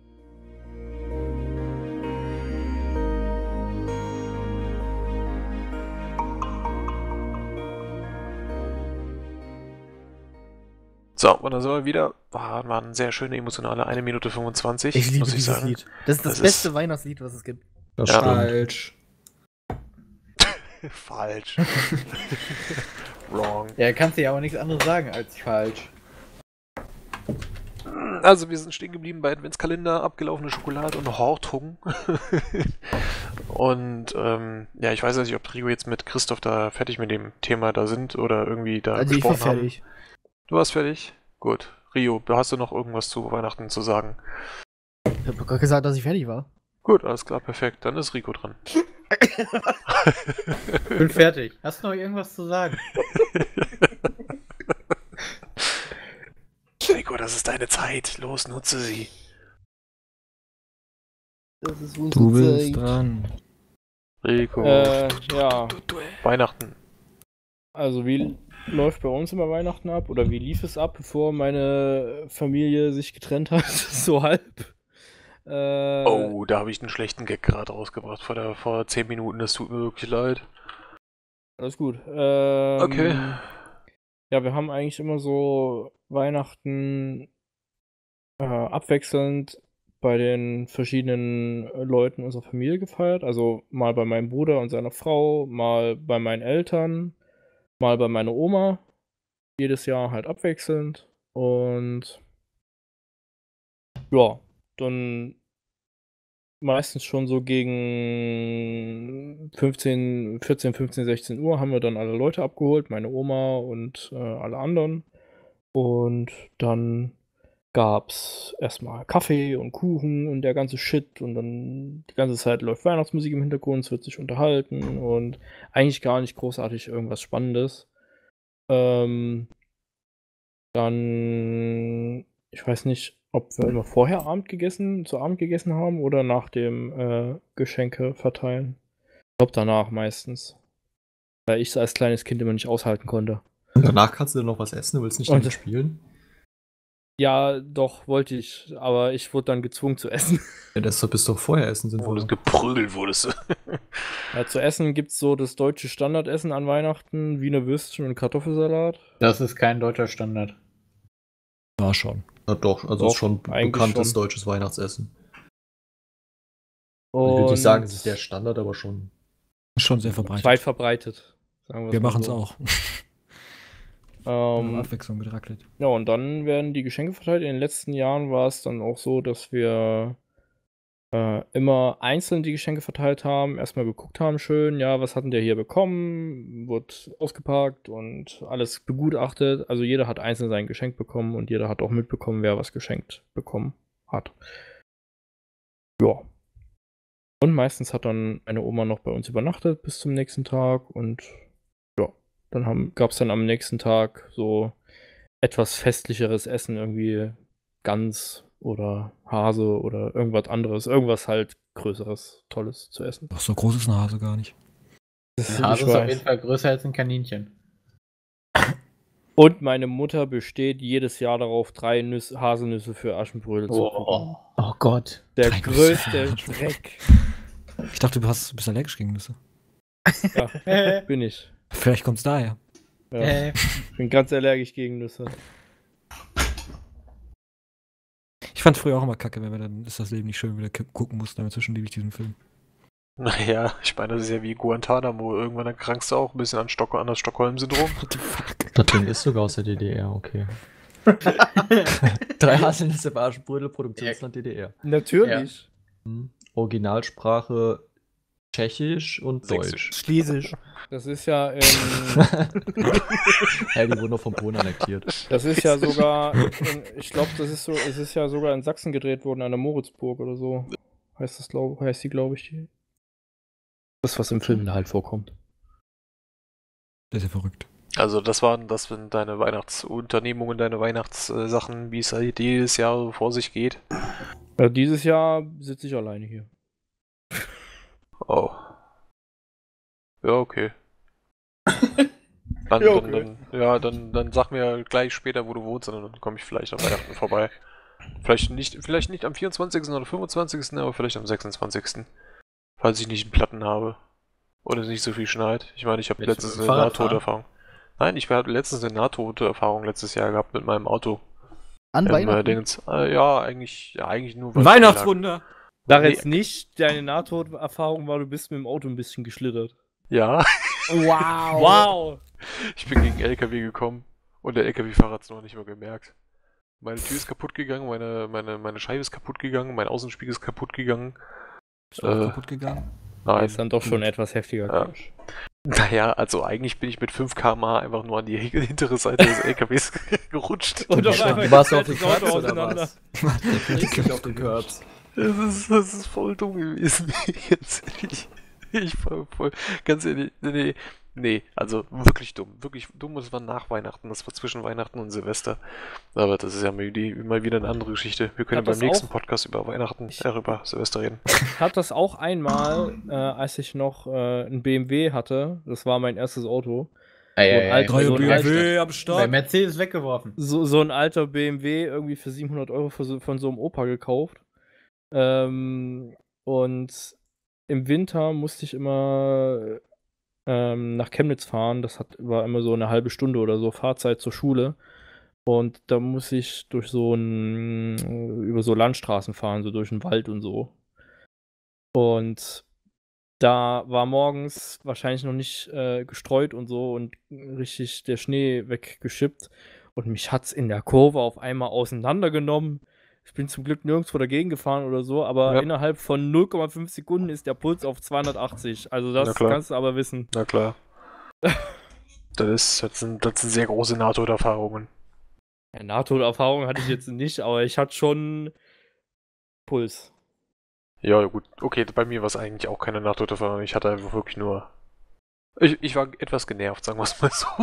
Speaker 1: So, und dann sind wir wieder. War, war eine sehr schöne, emotionale eine Minute fünfundzwanzig,
Speaker 4: Ich liebe
Speaker 1: muss ich
Speaker 4: dieses
Speaker 1: sagen.
Speaker 4: Lied. Das ist das,
Speaker 1: Das
Speaker 4: beste
Speaker 1: ist-
Speaker 4: Weihnachtslied, was es gibt.
Speaker 5: Das
Speaker 1: Ja.
Speaker 5: stimmt.
Speaker 6: Falsch.
Speaker 1: Falsch. Wrong.
Speaker 2: Ja, kannst du ja auch nichts anderes sagen als falsch.
Speaker 1: Also, wir sind stehen geblieben bei Adventskalender, abgelaufene Schokolade und Hortung. Und, ähm, ja, ich weiß nicht, ob Trigo jetzt mit Christoph da fertig mit dem Thema da sind oder irgendwie da
Speaker 4: Also ich war
Speaker 1: gesprochen haben.
Speaker 4: fertig.
Speaker 1: Du warst fertig? Gut. Rio, hast du noch irgendwas zu Weihnachten zu sagen?
Speaker 4: Ich habe gerade gesagt, dass ich fertig war.
Speaker 1: Gut, alles klar, perfekt. Dann ist Rico dran.
Speaker 2: Bin fertig. Hast du noch irgendwas zu sagen?
Speaker 1: Rico, das ist deine Zeit. Los, nutze sie.
Speaker 4: Das ist
Speaker 6: Du bist dran.
Speaker 1: Rico.
Speaker 3: Äh, ja,
Speaker 1: Weihnachten.
Speaker 3: also wie läuft bei uns immer Weihnachten ab? Oder wie lief es ab, bevor meine Familie sich getrennt hat? So halb. Äh,
Speaker 1: Oh, da habe ich einen schlechten Gag gerade rausgebracht vor, der, vor zehn Minuten. Das tut mir wirklich leid.
Speaker 3: Alles gut. Ähm,
Speaker 1: Okay.
Speaker 3: Ja, wir haben eigentlich immer so Weihnachten äh, abwechselnd bei den verschiedenen äh, Leuten unserer Familie gefeiert. Also mal bei meinem Bruder und seiner Frau, mal bei meinen Eltern, mal bei meiner Oma. Jedes Jahr halt abwechselnd. Und ja, dann meistens schon so gegen fünfzehn, vierzehn, fünfzehn, sechzehn Uhr haben wir dann alle Leute abgeholt, meine Oma und äh, alle anderen. Und dann gab's erstmal Kaffee und Kuchen und der ganze Shit und dann die ganze Zeit läuft Weihnachtsmusik im Hintergrund, es wird sich unterhalten und eigentlich gar nicht großartig irgendwas Spannendes. Ähm, dann, ich weiß nicht, ob wir immer vorher Abend gegessen, zu Abend gegessen haben oder nach dem äh, Geschenke verteilen. Ich glaube danach meistens. Weil ich es als kleines Kind immer nicht aushalten konnte.
Speaker 5: Und danach kannst du dann noch was essen, du willst nicht
Speaker 3: Und-
Speaker 5: damit spielen?
Speaker 3: Ja, doch, wollte ich, aber ich wurde dann gezwungen zu essen.
Speaker 5: Ja, deshalb bist du doch vorher essen
Speaker 1: Wo
Speaker 5: sinnvoll.
Speaker 1: du geprügelt wurdest.
Speaker 3: Ja, zu essen gibt es so das deutsche Standardessen an Weihnachten, Wiener Würstchen und Kartoffelsalat.
Speaker 2: Das ist kein deutscher Standard.
Speaker 6: War schon.
Speaker 5: Ja, doch, also
Speaker 3: Doch,
Speaker 5: ist schon
Speaker 3: eigentlich
Speaker 5: bekanntes
Speaker 3: schon.
Speaker 5: deutsches Weihnachtsessen.
Speaker 3: Und
Speaker 5: Ich würde nicht sagen, es ist der Standard, aber schon.
Speaker 6: Schon sehr verbreitet.
Speaker 3: weit verbreitet. Sagen
Speaker 6: Wir
Speaker 3: mal
Speaker 6: machen es
Speaker 3: so.
Speaker 6: auch.
Speaker 3: Ähm,
Speaker 6: Abwechslung mit Raclette.
Speaker 3: Ja, und dann werden die Geschenke verteilt. In den letzten Jahren war es dann auch so, dass wir äh, immer einzeln die Geschenke verteilt haben, erstmal geguckt haben, schön, ja, was hatten der hier bekommen, wurde ausgepackt und alles begutachtet. Also jeder hat einzeln sein Geschenk bekommen und jeder hat auch mitbekommen, wer was geschenkt bekommen hat. Ja. Und meistens hat dann eine Oma noch bei uns übernachtet bis zum nächsten Tag und ja, dann gab es dann am nächsten Tag so etwas festlicheres Essen, irgendwie Gans oder Hase oder irgendwas anderes, irgendwas halt Größeres, Tolles zu essen.
Speaker 6: Doch, so groß ist eine Hase gar nicht.
Speaker 3: Das
Speaker 2: Ein Hase
Speaker 3: ich
Speaker 2: ist auf
Speaker 3: weiß.
Speaker 2: jeden Fall größer als ein Kaninchen.
Speaker 3: Und meine Mutter besteht jedes Jahr darauf, drei Nüsse, Haselnüsse für Aschenbrödel zu kochen.
Speaker 4: Oh Gott.
Speaker 3: Der
Speaker 6: Drei Nüsse
Speaker 3: größte
Speaker 6: für Aschenbrödel.
Speaker 3: Dreck.
Speaker 6: Ich dachte, du hast, bist allergisch gegen Nüsse.
Speaker 3: Ja,
Speaker 2: Äh,
Speaker 3: bin ich.
Speaker 6: Vielleicht kommt's daher.
Speaker 3: Ja,
Speaker 2: äh,
Speaker 3: bin ganz allergisch gegen Nüsse.
Speaker 6: Ich fand früher auch immer kacke, wenn wir dann ist das Leben nicht schön wieder k- gucken mussten, aber inzwischen liebe ich diesen Film.
Speaker 1: Naja, ich meine, das ist ja wie Guantanamo. Irgendwann erkrankst du auch ein bisschen an, Stock an das Stockholm-Syndrom.
Speaker 6: What the fuck?
Speaker 5: Das Ding ist sogar aus der D D R, okay. Drei Haselnüsse bei Aschenbrödel, Produktionsland D D R.
Speaker 3: Natürlich.
Speaker 5: Hm. Originalsprache Tschechisch und
Speaker 1: Sächsisch.
Speaker 5: Deutsch.
Speaker 4: Schlesisch.
Speaker 3: Das ist ja in,
Speaker 5: Hey, die wurden noch vom Polen annektiert.
Speaker 3: das ist ja sogar, in, ich glaube, das ist so, es ist ja sogar in Sachsen gedreht worden, an der Moritzburg oder so. Heißt das, glaub, heißt die, glaube ich, die. Das, was im Film halt vorkommt.
Speaker 6: Das ist ja verrückt.
Speaker 1: Also das waren, das sind deine Weihnachtsunternehmungen, deine Weihnachtssachen, wie es halt jedes Jahr so vor sich geht.
Speaker 3: Ja, dieses Jahr sitze ich alleine hier.
Speaker 1: Oh. Ja, okay. Dann,
Speaker 3: Ja,
Speaker 1: dann,
Speaker 3: okay.
Speaker 1: dann, ja, dann, dann sag mir gleich später, wo du wohnst, und dann komme ich vielleicht am Weihnachten vorbei. Vielleicht nicht, vielleicht nicht am vierundzwanzigsten oder fünfundzwanzigsten, aber vielleicht am sechsundzwanzigsten Falls ich nicht einen Platten habe. Oder nicht so viel schneit. Ich meine, ich habe
Speaker 5: Willst du
Speaker 1: letztens
Speaker 5: mit dem
Speaker 1: eine
Speaker 5: Fahrrad fahren?
Speaker 1: Nahtoderfahrung. Nein, ich hatte letztens eine Nahtoderfahrung letztes Jahr gehabt mit meinem Auto.
Speaker 4: An
Speaker 1: Im, äh,
Speaker 4: Weihnachten?
Speaker 1: Dingens, äh, ja, eigentlich, ja, eigentlich nur.
Speaker 6: Ein
Speaker 1: weil es lag.
Speaker 6: Weihnachtswunder.
Speaker 3: Sag
Speaker 1: Nee.
Speaker 3: jetzt nicht, deine Nahtoderfahrung war, du bist mit dem Auto ein bisschen geschlittert.
Speaker 1: Ja,
Speaker 4: Wow.
Speaker 3: Wow!
Speaker 1: ich bin gegen L K W gekommen und der L K W-Fahrer hat es noch nicht mal gemerkt. Meine Tür ist kaputt gegangen, meine, meine, meine Scheibe ist kaputt gegangen, mein Außenspiegel ist kaputt gegangen.
Speaker 6: Bist du auch
Speaker 1: Äh,
Speaker 6: kaputt gegangen?
Speaker 3: Das
Speaker 1: Nein.
Speaker 3: ist dann doch schon ein etwas heftiger
Speaker 1: Ja.
Speaker 3: Crash.
Speaker 1: Naja, also eigentlich bin ich mit fünf Kilometer pro Stunde einfach nur an die hintere Seite des L K Ws gerutscht.
Speaker 3: Und auf
Speaker 5: Du
Speaker 3: einmal
Speaker 5: warst
Speaker 3: fällt
Speaker 5: auf den
Speaker 3: das Auto
Speaker 5: Curbs oder
Speaker 3: auseinander.
Speaker 5: was? Richtig auf den Curbs.
Speaker 1: Das ist, das ist voll dumm gewesen. Ganz ehrlich. Ich war voll, ganz ehrlich, nee, nee, also wirklich dumm. Wirklich dumm, das war nach Weihnachten, das war zwischen Weihnachten und Silvester. Aber das ist ja mal, die, mal wieder eine andere Geschichte. Wir können
Speaker 3: Hat
Speaker 1: beim
Speaker 3: das
Speaker 1: nächsten
Speaker 3: auch-
Speaker 1: Podcast über Weihnachten, äh, über Silvester reden.
Speaker 3: Ich hatte das auch einmal, äh, als ich noch äh, ein B M W hatte. Das war mein erstes Auto.
Speaker 4: Ey,
Speaker 3: So ein
Speaker 4: ey,
Speaker 3: alter-
Speaker 4: ey,
Speaker 6: Neue
Speaker 3: so ein
Speaker 6: B M W am
Speaker 2: Bei
Speaker 6: Start.
Speaker 2: Mercedes weggeworfen.
Speaker 3: So, so ein alter B M W irgendwie für siebenhundert Euro für so, von so einem Opa gekauft. Ähm, und im Winter musste ich immer ähm, nach Chemnitz fahren. Das hat war immer so eine halbe Stunde oder so Fahrzeit zur Schule. Und da muss ich durch so ein, über so Landstraßen fahren, so durch den Wald und so. Und da war morgens wahrscheinlich noch nicht äh, gestreut und so und richtig der Schnee weggeschippt. Und mich hat's in der Kurve auf einmal auseinandergenommen. Ich bin zum Glück nirgendwo dagegen gefahren oder so, aber
Speaker 1: Ja.
Speaker 3: innerhalb von null Komma fünf Sekunden ist der Puls auf zweihundertachtzig. Also
Speaker 1: Na
Speaker 3: das
Speaker 1: klar.
Speaker 3: kannst du aber wissen.
Speaker 1: Na klar. Das, ist, das, sind, das sind sehr große Nahtoderfahrungen.
Speaker 3: Ja, Nahtoderfahrung hatte ich jetzt nicht, aber ich hatte schon Puls.
Speaker 1: Ja, gut. Okay, bei mir war es eigentlich auch keine Nahtoderfahrung. Ich hatte einfach wirklich nur. Ich, ich war etwas genervt, sagen wir es mal so.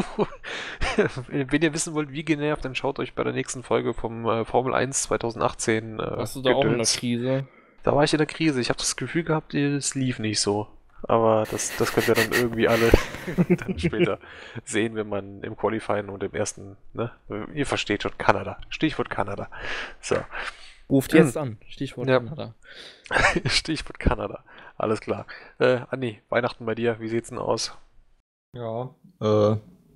Speaker 1: Wenn ihr wissen wollt, wie genervt, dann schaut euch bei der nächsten Folge vom äh, Formel eins zwanzig achtzehn. Äh,
Speaker 3: Warst du da auch in der
Speaker 1: Gedöns.
Speaker 3: Krise?
Speaker 1: Da war ich in der Krise. Ich habe das Gefühl gehabt, es lief nicht so. Aber das, das könnt ihr dann irgendwie alle dann später sehen, wenn man im Qualifying und im ersten, ne? Ihr versteht schon, Kanada. Stichwort Kanada. So.
Speaker 3: Ruft
Speaker 1: Hm.
Speaker 3: jetzt an. Stichwort
Speaker 1: Ja.
Speaker 3: Kanada.
Speaker 1: Stichwort Kanada. Alles klar. Äh, Andi, Weihnachten bei dir, wie sieht's denn aus?
Speaker 5: Ja. Äh,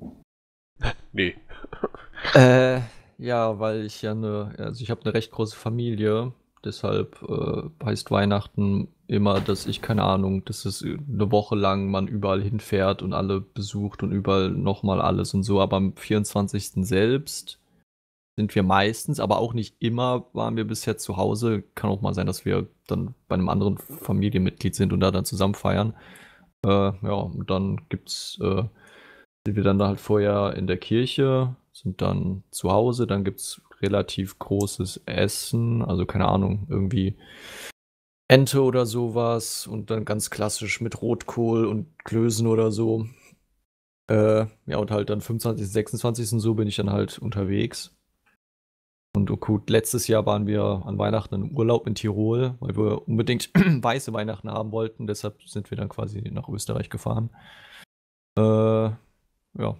Speaker 1: Nee.
Speaker 5: Äh, ja, weil ich ja eine, also ich habe eine recht große Familie, deshalb äh, heißt Weihnachten immer, dass ich, keine Ahnung, dass es eine Woche lang man überall hinfährt und alle besucht und überall nochmal alles und so, aber am vierundzwanzigsten selbst sind wir meistens, aber auch nicht immer waren wir bisher zu Hause. Kann auch mal sein, dass wir dann bei einem anderen Familienmitglied sind und da dann zusammen feiern. Äh, ja, und dann gibt's äh, sind wir dann halt vorher in der Kirche, sind dann zu Hause, dann gibt es relativ großes Essen, also keine Ahnung, irgendwie Ente oder sowas und dann ganz klassisch mit Rotkohl und Klößen oder so. Äh, ja, und halt dann fünfundzwanzigsten, sechsundzwanzigsten so bin ich dann halt unterwegs. Und oh gut, letztes Jahr waren wir an Weihnachten im Urlaub in Tirol, weil wir unbedingt weiße Weihnachten haben wollten, deshalb sind wir dann quasi nach Österreich gefahren. Äh, ja.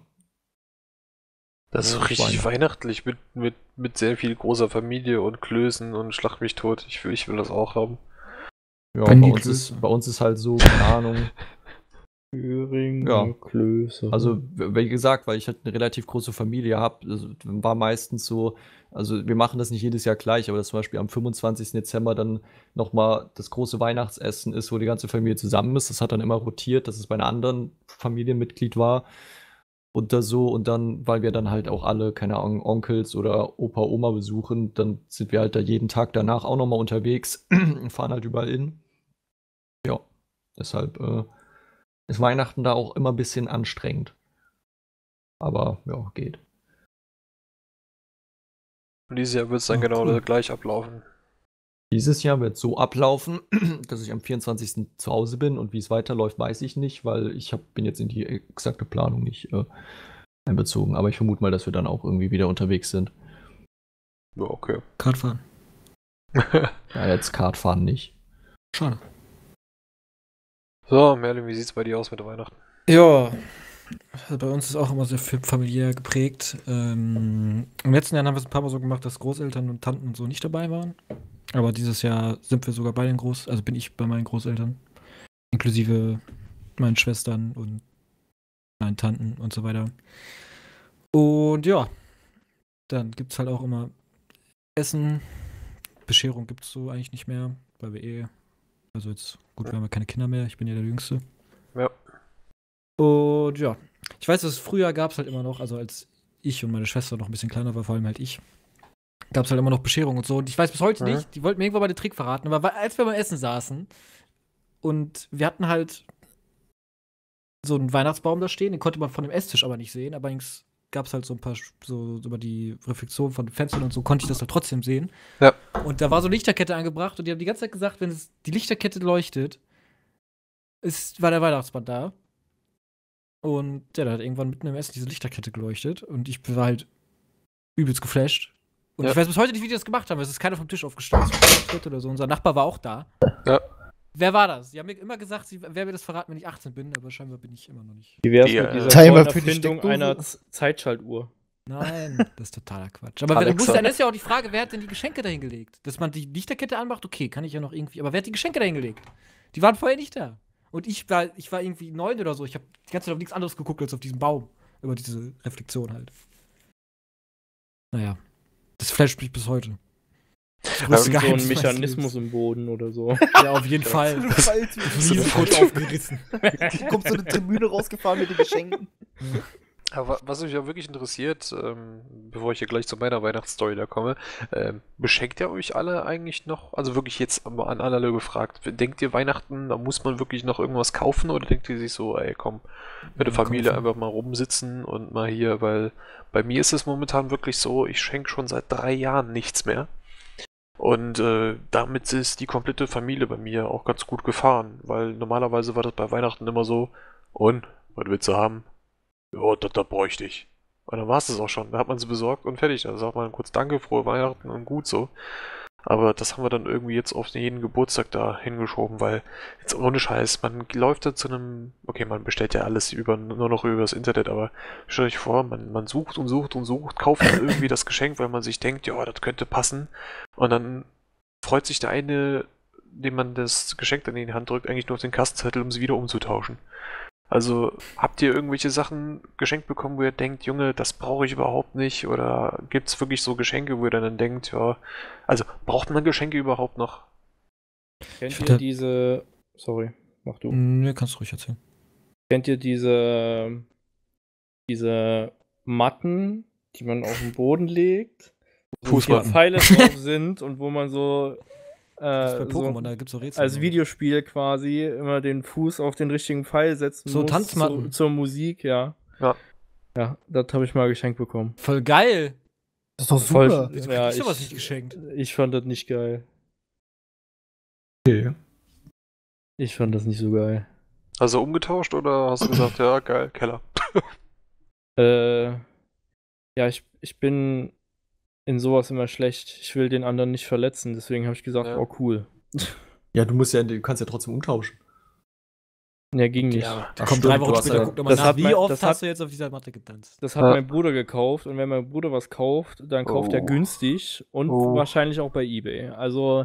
Speaker 1: Das ist so
Speaker 5: Ja,
Speaker 1: richtig
Speaker 5: Weihnachten.
Speaker 1: weihnachtlich mit, mit, mit sehr viel großer Familie und Klößen und Schlag mich tot. Ich will, ich will das auch haben.
Speaker 5: Ja,
Speaker 6: Wenn
Speaker 5: bei
Speaker 6: die
Speaker 5: uns,
Speaker 6: Klöße-
Speaker 5: ist, bei uns ist halt so, keine Ahnung.
Speaker 3: Thüringen,
Speaker 5: Ja.
Speaker 3: Klöße.
Speaker 5: Also, w- wie gesagt, weil ich halt eine relativ große Familie habe, also, war meistens so, also wir machen das nicht jedes Jahr gleich, aber dass zum Beispiel am fünfundzwanzigsten Dezember dann nochmal das große Weihnachtsessen ist, wo die ganze Familie zusammen ist. Das hat dann immer rotiert, dass es bei einem anderen Familienmitglied war oder so. Und dann, weil wir dann halt auch alle, keine Ahnung, Onkels oder Opa, Oma besuchen, dann sind wir halt da jeden Tag danach auch nochmal unterwegs und fahren halt überall hin. Ja, deshalb äh, ist Weihnachten da auch immer ein bisschen anstrengend. Aber ja, geht.
Speaker 1: Und dieses Jahr wird es dann
Speaker 6: Oh,
Speaker 1: genau
Speaker 6: cool.
Speaker 1: gleich ablaufen.
Speaker 5: Dieses Jahr wird so ablaufen, dass ich am vierundzwanzigsten zu Hause bin und wie es weiterläuft, weiß ich nicht, weil ich hab, bin jetzt in die exakte Planung nicht äh, einbezogen. Aber ich vermute mal, dass wir dann auch irgendwie wieder unterwegs sind.
Speaker 1: Ja, okay.
Speaker 6: Kartfahren.
Speaker 5: Ja, jetzt Kartfahren nicht.
Speaker 6: Schade.
Speaker 1: So, Merlin, wie sieht's bei dir aus mit Weihnachten?
Speaker 6: Ja, also bei uns ist auch immer sehr familiär geprägt. Ähm, Im letzten Jahr haben wir es ein paar Mal so gemacht, dass Großeltern und Tanten und so nicht dabei waren. Aber dieses Jahr sind wir sogar bei den Groß... Also bin ich bei meinen Großeltern. Inklusive meinen Schwestern und meinen Tanten und so weiter. Und ja, dann gibt es halt auch immer Essen. Bescherung gibt es so eigentlich nicht mehr, weil wir eh... Also jetzt, gut, wir haben ja keine Kinder mehr. Ich bin ja der Jüngste.
Speaker 1: Ja.
Speaker 6: Und ja, ich weiß, dass früher gab es halt immer noch, also als ich und meine Schwester noch ein bisschen kleiner war, vor allem halt ich, gab es halt immer noch Bescherung und so. Und ich weiß bis heute
Speaker 1: Mhm.
Speaker 6: nicht, die wollten mir irgendwann mal den Trick verraten, aber als wir beim Essen saßen und wir hatten halt so einen Weihnachtsbaum da stehen, den konnte man von dem Esstisch aber nicht sehen, aber allerdings gab es halt so ein paar, so über die Reflexion von den Fenstern und so, konnte ich das halt trotzdem sehen.
Speaker 1: Ja.
Speaker 6: Und da war so eine Lichterkette angebracht und die haben die ganze Zeit gesagt, wenn es die Lichterkette leuchtet, ist, war der Weihnachtsmann da. Und ja, da hat irgendwann mitten im Essen diese Lichterkette geleuchtet und ich war halt übelst geflasht. Und
Speaker 1: Ja.
Speaker 6: ich weiß bis heute nicht, wie die das gemacht haben. Es ist keiner vom Tisch aufgestanden oder so. Unser Nachbar war auch da.
Speaker 1: Ja.
Speaker 6: Wer war das? Sie haben mir immer gesagt, sie, wer mir das verraten, wenn ich achtzehn bin, aber scheinbar bin ich immer noch nicht.
Speaker 3: Wie wär's
Speaker 1: Die,
Speaker 3: mit
Speaker 1: äh,
Speaker 3: dieser
Speaker 4: Timer
Speaker 3: tollen
Speaker 4: für die
Speaker 3: Erfindung
Speaker 4: Steckdose?
Speaker 3: einer Z- Zeitschaltuhr?
Speaker 6: Nein, das ist totaler Quatsch. Aber
Speaker 1: Alexa.
Speaker 6: du musst, dann ist ja auch die Frage, wer hat denn die Geschenke dahin gelegt? Dass man die Lichterkette anmacht, okay, kann ich ja noch irgendwie. Aber wer hat die Geschenke dahin gelegt? Die waren vorher nicht da. Und ich war, ich war irgendwie neun oder so. Ich habe die ganze Zeit auf nichts anderes geguckt als auf diesen Baum. Über diese Reflexion halt. Naja. Das flasht mich bis heute. Das größte
Speaker 3: So ein
Speaker 6: Geheimnis meines
Speaker 3: Mechanismus
Speaker 6: Lebens.
Speaker 3: im Boden oder so.
Speaker 6: Ja, auf jeden Fall.
Speaker 4: Riesenkurz aufgerissen. Kommt so eine Tribüne rausgefahren mit den Geschenken.
Speaker 1: Aber was mich ja wirklich interessiert, ähm, bevor ich hier gleich zu meiner Weihnachtsstory da komme, ähm, beschenkt ihr euch alle eigentlich noch? Also wirklich jetzt mal an alle gefragt, denkt ihr Weihnachten, da muss man wirklich noch irgendwas kaufen oder denkt ihr sich so, ey komm, mit der
Speaker 6: Ja,
Speaker 1: Familie
Speaker 6: kaufen.
Speaker 1: einfach mal rumsitzen und mal hier, weil bei mir ist es momentan wirklich so, ich schenke schon seit drei Jahren nichts mehr. Und äh, damit ist die komplette Familie bei mir auch ganz gut gefahren, weil normalerweise war das bei Weihnachten immer so, und, was willst du haben? Ja, das, das bräuchte ich. Und dann war es das auch schon. Da hat man sie besorgt und fertig. Da sagt man kurz Danke, frohe Weihnachten und gut so. Aber das haben wir dann irgendwie jetzt auf jeden Geburtstag da hingeschoben, weil jetzt ohne Scheiß, man läuft da zu einem, okay, man bestellt ja alles über, nur noch über das Internet, aber stellt euch vor, man, man sucht und sucht und sucht, kauft dann irgendwie das Geschenk, weil man sich denkt, ja, das könnte passen. Und dann freut sich der eine, dem man das Geschenk dann in die Hand drückt, eigentlich nur auf den Kassenzettel, um sie wieder umzutauschen. Also, habt ihr irgendwelche Sachen geschenkt bekommen, wo ihr denkt, Junge, das brauche ich überhaupt nicht? Oder gibt es wirklich so Geschenke, wo ihr dann denkt, ja, also braucht man Geschenke überhaupt noch?
Speaker 3: Kennt
Speaker 6: Ich
Speaker 3: ihr
Speaker 6: hatte-
Speaker 3: diese. Sorry, mach du.
Speaker 6: Ne, kannst du ruhig erzählen.
Speaker 3: Kennt ihr diese. Diese Matten, die man auf den Boden legt? Wo vier
Speaker 1: Fußmatten.
Speaker 3: Pfeile drauf sind und wo man so.
Speaker 6: Das ist
Speaker 3: Äh,
Speaker 6: bei
Speaker 3: so
Speaker 6: Pokémon, da gibt's so Rätsel.
Speaker 3: als Videospiel quasi immer den Fuß auf den richtigen Pfeil setzen
Speaker 6: So
Speaker 3: muss.
Speaker 6: Tanzmatten.
Speaker 3: Zu, zur Musik, ja.
Speaker 1: Ja.
Speaker 3: Ja, das habe ich mal geschenkt bekommen.
Speaker 6: Voll geil.
Speaker 4: Das ist doch
Speaker 3: Voll-
Speaker 4: super.
Speaker 6: Wieso
Speaker 3: Ja,
Speaker 6: krieg ich sowas
Speaker 3: ich-
Speaker 6: nicht geschenkt?
Speaker 3: Ich fand das nicht geil.
Speaker 5: Okay.
Speaker 3: Ich fand das nicht so geil.
Speaker 1: Also umgetauscht oder hast du gesagt, ja, geil, Keller?
Speaker 3: Äh, ja, ich, ich bin in sowas immer schlecht. Ich will den anderen nicht verletzen, deswegen habe ich gesagt,
Speaker 1: Ja.
Speaker 3: oh cool.
Speaker 5: Ja, du musst ja, du kannst ja trotzdem umtauschen.
Speaker 3: Ja, ging nicht.
Speaker 1: Ja.
Speaker 6: Da
Speaker 5: Ach,
Speaker 6: kommt
Speaker 5: stimmt,
Speaker 6: drei Wochen
Speaker 5: du hast
Speaker 6: später,
Speaker 5: ja-
Speaker 6: guck nochmal
Speaker 3: das
Speaker 6: nach,
Speaker 3: hat
Speaker 6: wie
Speaker 3: mein-
Speaker 6: oft
Speaker 3: das
Speaker 6: hast
Speaker 3: hat-
Speaker 6: du jetzt auf dieser Matte getanzt?
Speaker 3: Das hat
Speaker 1: Ja.
Speaker 3: mein Bruder gekauft und wenn mein Bruder was kauft, dann kauft er
Speaker 1: Oh.
Speaker 3: günstig und
Speaker 1: Oh.
Speaker 3: wahrscheinlich auch bei eBay. Also,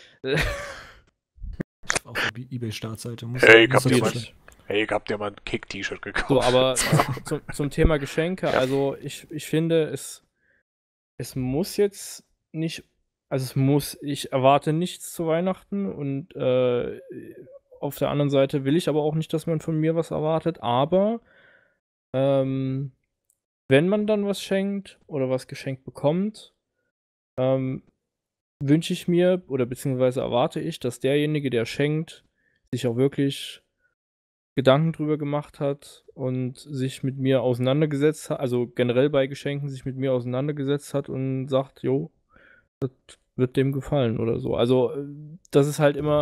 Speaker 6: Auf der eBay-Startseite. Muss
Speaker 1: Hey,
Speaker 6: muss
Speaker 1: habt ihr
Speaker 6: das
Speaker 1: mal-
Speaker 6: sein.
Speaker 1: Hey, habt ihr mal ein Kick-T-Shirt gekauft?
Speaker 3: so, aber zum, zum Thema Geschenke,
Speaker 1: Ja.
Speaker 3: also ich, ich finde, es, es muss jetzt nicht, also es muss, ich erwarte nichts zu Weihnachten und äh, auf der anderen Seite will ich aber auch nicht, dass man von mir was erwartet, aber ähm, wenn man dann was schenkt oder was geschenkt bekommt, ähm, wünsche ich mir oder beziehungsweise erwarte ich, dass derjenige, der schenkt, sich auch wirklich Gedanken drüber gemacht hat und sich mit mir auseinandergesetzt hat, also generell bei Geschenken sich mit mir auseinandergesetzt hat und sagt, jo, das wird dem gefallen oder so. Also, äh, das ist halt immer,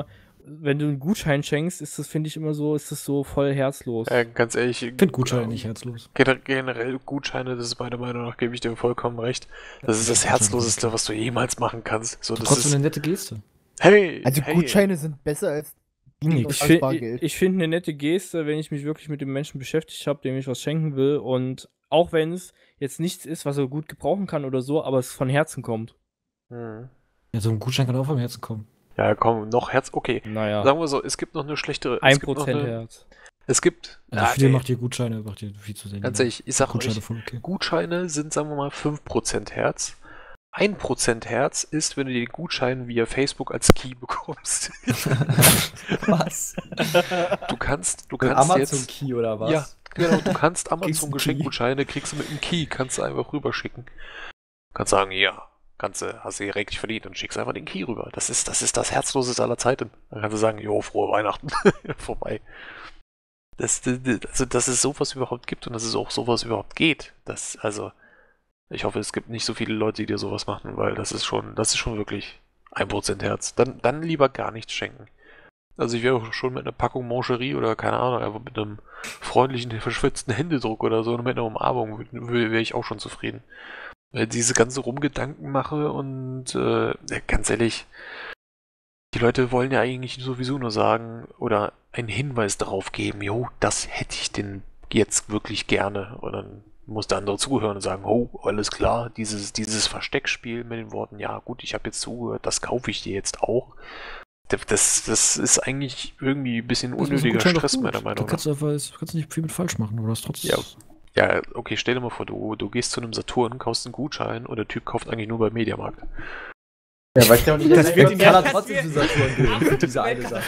Speaker 3: wenn du einen Gutschein schenkst, ist das, finde ich, immer so, ist das so voll herzlos.
Speaker 1: Äh, ganz ehrlich,
Speaker 6: Ich finde Gutscheine nicht herzlos.
Speaker 1: generell Gutscheine, das ist meiner Meinung nach, gebe ich dir vollkommen recht. Das ist das Herzloseste, was du jemals machen kannst. So, das
Speaker 6: Trotzdem
Speaker 1: ist,
Speaker 6: eine nette Geste.
Speaker 1: hey,
Speaker 2: Also
Speaker 1: hey,
Speaker 2: Gutscheine sind besser als
Speaker 6: Nee,
Speaker 3: Ich
Speaker 2: als
Speaker 3: finde
Speaker 2: Bargeld.
Speaker 3: ich find eine nette Geste, wenn ich mich wirklich mit dem Menschen beschäftigt habe, dem ich was schenken will. Und auch wenn es jetzt nichts ist, was er gut gebrauchen kann oder so, aber es von Herzen kommt.
Speaker 1: Hm.
Speaker 6: Ja, so ein Gutschein kann auch vom Herzen kommen.
Speaker 1: Ja, komm, noch Herz, okay.
Speaker 3: Naja,
Speaker 1: Sagen wir so, es gibt noch eine schlechtere.
Speaker 3: ein
Speaker 1: es gibt noch
Speaker 3: Prozent
Speaker 1: eine,
Speaker 3: Herz.
Speaker 1: Es gibt,
Speaker 6: Also
Speaker 1: ja,
Speaker 6: viele
Speaker 1: ey,
Speaker 6: macht ihr Gutscheine, macht ihr viel zu selten.
Speaker 1: ganz ehrlich, ich sag
Speaker 6: Gutscheine
Speaker 1: euch,
Speaker 6: voll okay.
Speaker 1: Gutscheine sind, sagen wir mal, fünf Prozent Herz. ein Prozent Herz ist, wenn du den Gutschein via Facebook als Key bekommst.
Speaker 5: Was?
Speaker 1: Du kannst, du
Speaker 5: Ein
Speaker 1: kannst
Speaker 5: Amazon
Speaker 1: jetzt,
Speaker 5: Key oder was?
Speaker 1: ja, genau, du kannst
Speaker 5: Kriegst einen
Speaker 1: Amazon Geschenkgutscheine, kriegst du mit einem Key, kannst du einfach rüberschicken. Kannst sagen, ja, kannst du, hast du direkt nicht verdient und schickst einfach den Key rüber. Das ist, das ist das Herzloseste aller Zeiten. Dann kannst du sagen, jo, frohe Weihnachten. Vorbei. Das, das, also, dass es sowas überhaupt gibt und dass es auch sowas überhaupt geht. Das, also, ich hoffe, es gibt nicht so viele Leute, die dir sowas machen, weil das ist schon, das ist schon wirklich ein Prozent Herz. Dann, dann lieber gar nichts schenken. Also ich wäre auch schon mit einer Packung Mancherie oder keine Ahnung, einfach mit einem freundlichen, verschwitzten Händedruck oder so, mit einer Umarmung wäre ich auch schon zufrieden. Weil diese ganze Rumgedanken mache und äh, ganz ehrlich, die Leute wollen ja eigentlich sowieso nur sagen oder einen Hinweis darauf geben, jo, das hätte ich denn jetzt wirklich gerne. Und dann muss der andere zuhören und sagen, oh, alles klar, dieses, dieses Versteckspiel mit den Worten, ja gut, ich habe jetzt zugehört, das kaufe ich dir jetzt auch. Das, das ist eigentlich irgendwie ein bisschen
Speaker 6: Das ist ein
Speaker 1: unnötiger
Speaker 6: Gutschein doch
Speaker 1: Stress,
Speaker 6: gut.
Speaker 1: meiner
Speaker 6: Da
Speaker 1: Meinung nach.
Speaker 6: kannst du einfach, kannst du nicht viel mit falsch machen, aber das trotzdem.
Speaker 1: Ja. Ja, okay, stell dir mal vor, du, du gehst zu einem Saturn, kaufst einen Gutschein und der Typ kauft eigentlich nur beim Mediamarkt.
Speaker 2: Ja, weiß ja auch nicht,
Speaker 6: Das wird ihn
Speaker 5: kann er
Speaker 6: ja-
Speaker 5: trotzdem zu Saturn gehen, für diese eine Sache.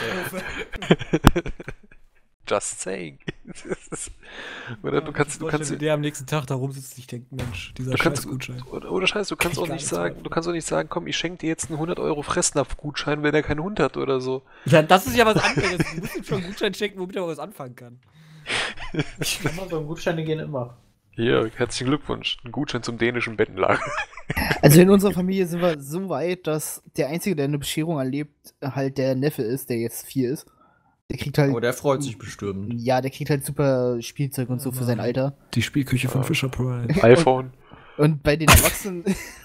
Speaker 1: Just saying. Oder du kannst, du kannst,
Speaker 6: Wenn der am nächsten Tag da rumsitzt, ich denke, Mensch, dieser
Speaker 1: du kannst,
Speaker 6: Scheiß-Gutschein.
Speaker 1: oder, oder Scheiß, du kannst
Speaker 6: Krieg
Speaker 1: auch
Speaker 6: gar
Speaker 1: nicht
Speaker 6: nichts
Speaker 1: sagen,
Speaker 6: mehr.
Speaker 1: du kannst auch nicht sagen, komm, ich schenke dir jetzt einen hundert Euro Fressnapf-Gutschein, wenn er keinen Hund hat oder so.
Speaker 6: Ja, das ist ja was anderes. Du musst ihm schon einen Gutschein schenken, womit er was anfangen kann.
Speaker 2: Amazon Gutscheine gehen immer.
Speaker 1: Hier, herzlichen Glückwunsch. Ein Gutschein zum dänischen Bettenlager.
Speaker 4: Also in unserer Familie sind wir so weit, dass der Einzige, der eine Bescherung erlebt, halt der Neffe ist, der jetzt vier ist. Der kriegt halt,
Speaker 5: Aber der freut sich bestimmt.
Speaker 4: ja, der kriegt halt super Spielzeug und so für sein Alter.
Speaker 6: Die Spielküche von Fisher Price.
Speaker 1: iPhone.
Speaker 4: Und bei den Erwachsenen.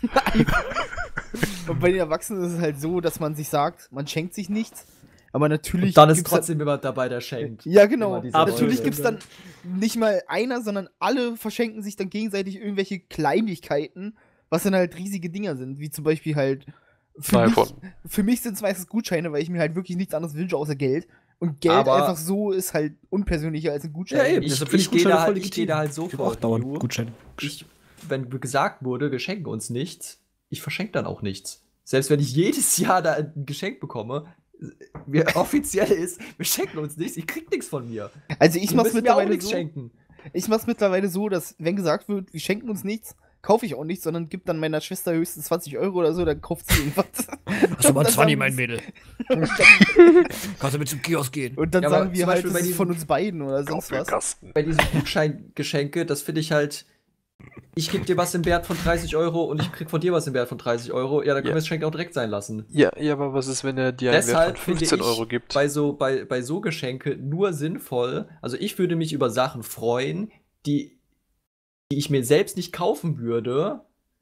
Speaker 4: Und bei den Erwachsenen ist es halt so, dass man sich sagt, man schenkt sich nichts. Aber natürlich.
Speaker 5: Und dann ist
Speaker 4: gibt's
Speaker 5: trotzdem jemand dabei, der schenkt.
Speaker 4: Ja, genau.
Speaker 5: Immer diese
Speaker 4: Natürlich
Speaker 5: Leute.
Speaker 4: gibt es dann nicht mal einer, sondern alle verschenken sich dann gegenseitig irgendwelche Kleinigkeiten, was dann halt riesige Dinger sind. Wie zum Beispiel halt. Für
Speaker 1: Ein
Speaker 4: mich,
Speaker 1: iPhone.
Speaker 4: für mich sind es meistens Gutscheine, weil ich mir halt wirklich nichts anderes wünsche außer Geld. Und Geld
Speaker 5: Aber-
Speaker 4: einfach so ist halt unpersönlicher als ein Gutschein.
Speaker 6: Ja, eben.
Speaker 5: Ich,
Speaker 6: Deshalb finde
Speaker 5: ich,
Speaker 6: ich
Speaker 5: gehe
Speaker 6: Gutscheine
Speaker 5: da,
Speaker 6: voll
Speaker 5: halt- ich gehe da halt so
Speaker 6: Ich hab auch
Speaker 5: vor.
Speaker 6: dauernd
Speaker 5: Du,
Speaker 6: Gutscheine.
Speaker 5: ich, wenn gesagt wurde, wir schenken uns nichts, ich verschenke dann auch nichts. Selbst wenn ich jedes Jahr da ein Geschenk bekomme, wie offiziell ist, wir schenken uns nichts, ich krieg nichts von mir.
Speaker 4: Also ich
Speaker 5: Die
Speaker 4: mach's
Speaker 5: müssen mir auch
Speaker 4: mittlerweile
Speaker 5: nichts
Speaker 4: so.
Speaker 5: schenken.
Speaker 4: Ich mach's mittlerweile so, dass, wenn gesagt wird, wir schenken uns nichts, kaufe ich auch nichts, sondern gib dann meiner Schwester höchstens zwanzig Euro oder so, dann kauft sie irgendwas.
Speaker 6: Hast du mal
Speaker 4: Und dann
Speaker 6: zwanzig,
Speaker 4: sagen-
Speaker 6: mein Mädel?
Speaker 4: Und dann,
Speaker 6: Kannst du mit zum Kiosk gehen?
Speaker 4: und dann
Speaker 5: Ja, aber
Speaker 4: sagen wir
Speaker 5: zum
Speaker 4: halt,
Speaker 5: Beispiel
Speaker 4: das
Speaker 5: bei
Speaker 4: ist
Speaker 5: diesem-
Speaker 4: von uns beiden oder sonst was.
Speaker 1: Kasten.
Speaker 5: Bei diesen Gutscheingeschenke, das finde ich halt, ich gebe dir was im Wert von dreißig Euro und ich krieg von dir was im Wert von dreißig Euro. Ja, dann können
Speaker 1: Ja.
Speaker 5: wir das Geschenk auch direkt sein lassen.
Speaker 1: Ja, ja, aber was ist, wenn er dir einen Wert
Speaker 5: Deshalb
Speaker 1: von
Speaker 5: finde
Speaker 1: fünfzehn
Speaker 5: ich
Speaker 1: Euro gibt?
Speaker 5: bei so, bei, bei so Geschenke nur sinnvoll, also ich würde mich über Sachen freuen, die, die ich mir selbst nicht kaufen würde,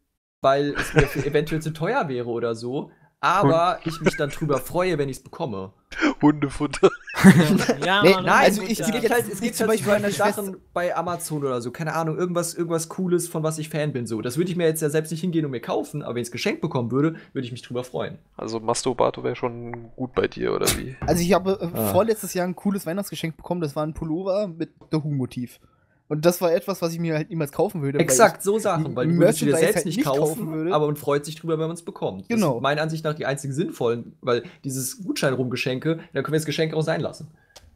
Speaker 5: weil es mir eventuell zu teuer wäre oder so, aber ich mich dann drüber freue, wenn ich es bekomme.
Speaker 1: Hundefutter.
Speaker 6: Ja,
Speaker 4: Nee,
Speaker 6: Mann,
Speaker 4: nein, also
Speaker 5: gut,
Speaker 4: ich
Speaker 5: es
Speaker 4: geb
Speaker 5: gibt
Speaker 4: jetzt
Speaker 5: halt, es
Speaker 4: nicht
Speaker 5: gibt
Speaker 4: zum
Speaker 5: halt
Speaker 4: Beispiel
Speaker 5: zum
Speaker 4: meiner
Speaker 5: Beispiel
Speaker 4: Schwester-
Speaker 5: Sachen bei Amazon oder so, keine Ahnung, irgendwas, irgendwas Cooles, von was ich Fan bin, so. Das würde ich mir jetzt ja selbst nicht hingehen und mir kaufen, aber wenn ich es geschenkt bekommen würde, würde ich mich drüber freuen.
Speaker 1: Also Masturbato wäre schon gut bei dir, oder wie?
Speaker 4: Also ich habe äh,
Speaker 5: Ah.
Speaker 4: vorletztes Jahr ein cooles Weihnachtsgeschenk bekommen, das war ein Pullover mit Doctor Who-Motiv. Und das war etwas, was ich mir halt niemals kaufen würde. weil
Speaker 5: Exakt, so Sachen, weil du würdest dir
Speaker 4: Merchandise
Speaker 5: selbst
Speaker 4: halt
Speaker 5: nicht
Speaker 4: nicht
Speaker 5: kaufen,
Speaker 4: kaufen würde.
Speaker 5: aber man freut sich drüber, wenn man es bekommt. Das
Speaker 4: Genau.
Speaker 5: sind meiner Ansicht nach die einzigen sinnvollen, weil dieses Gutschein-Rumgeschenke, dann können wir das Geschenk auch sein lassen.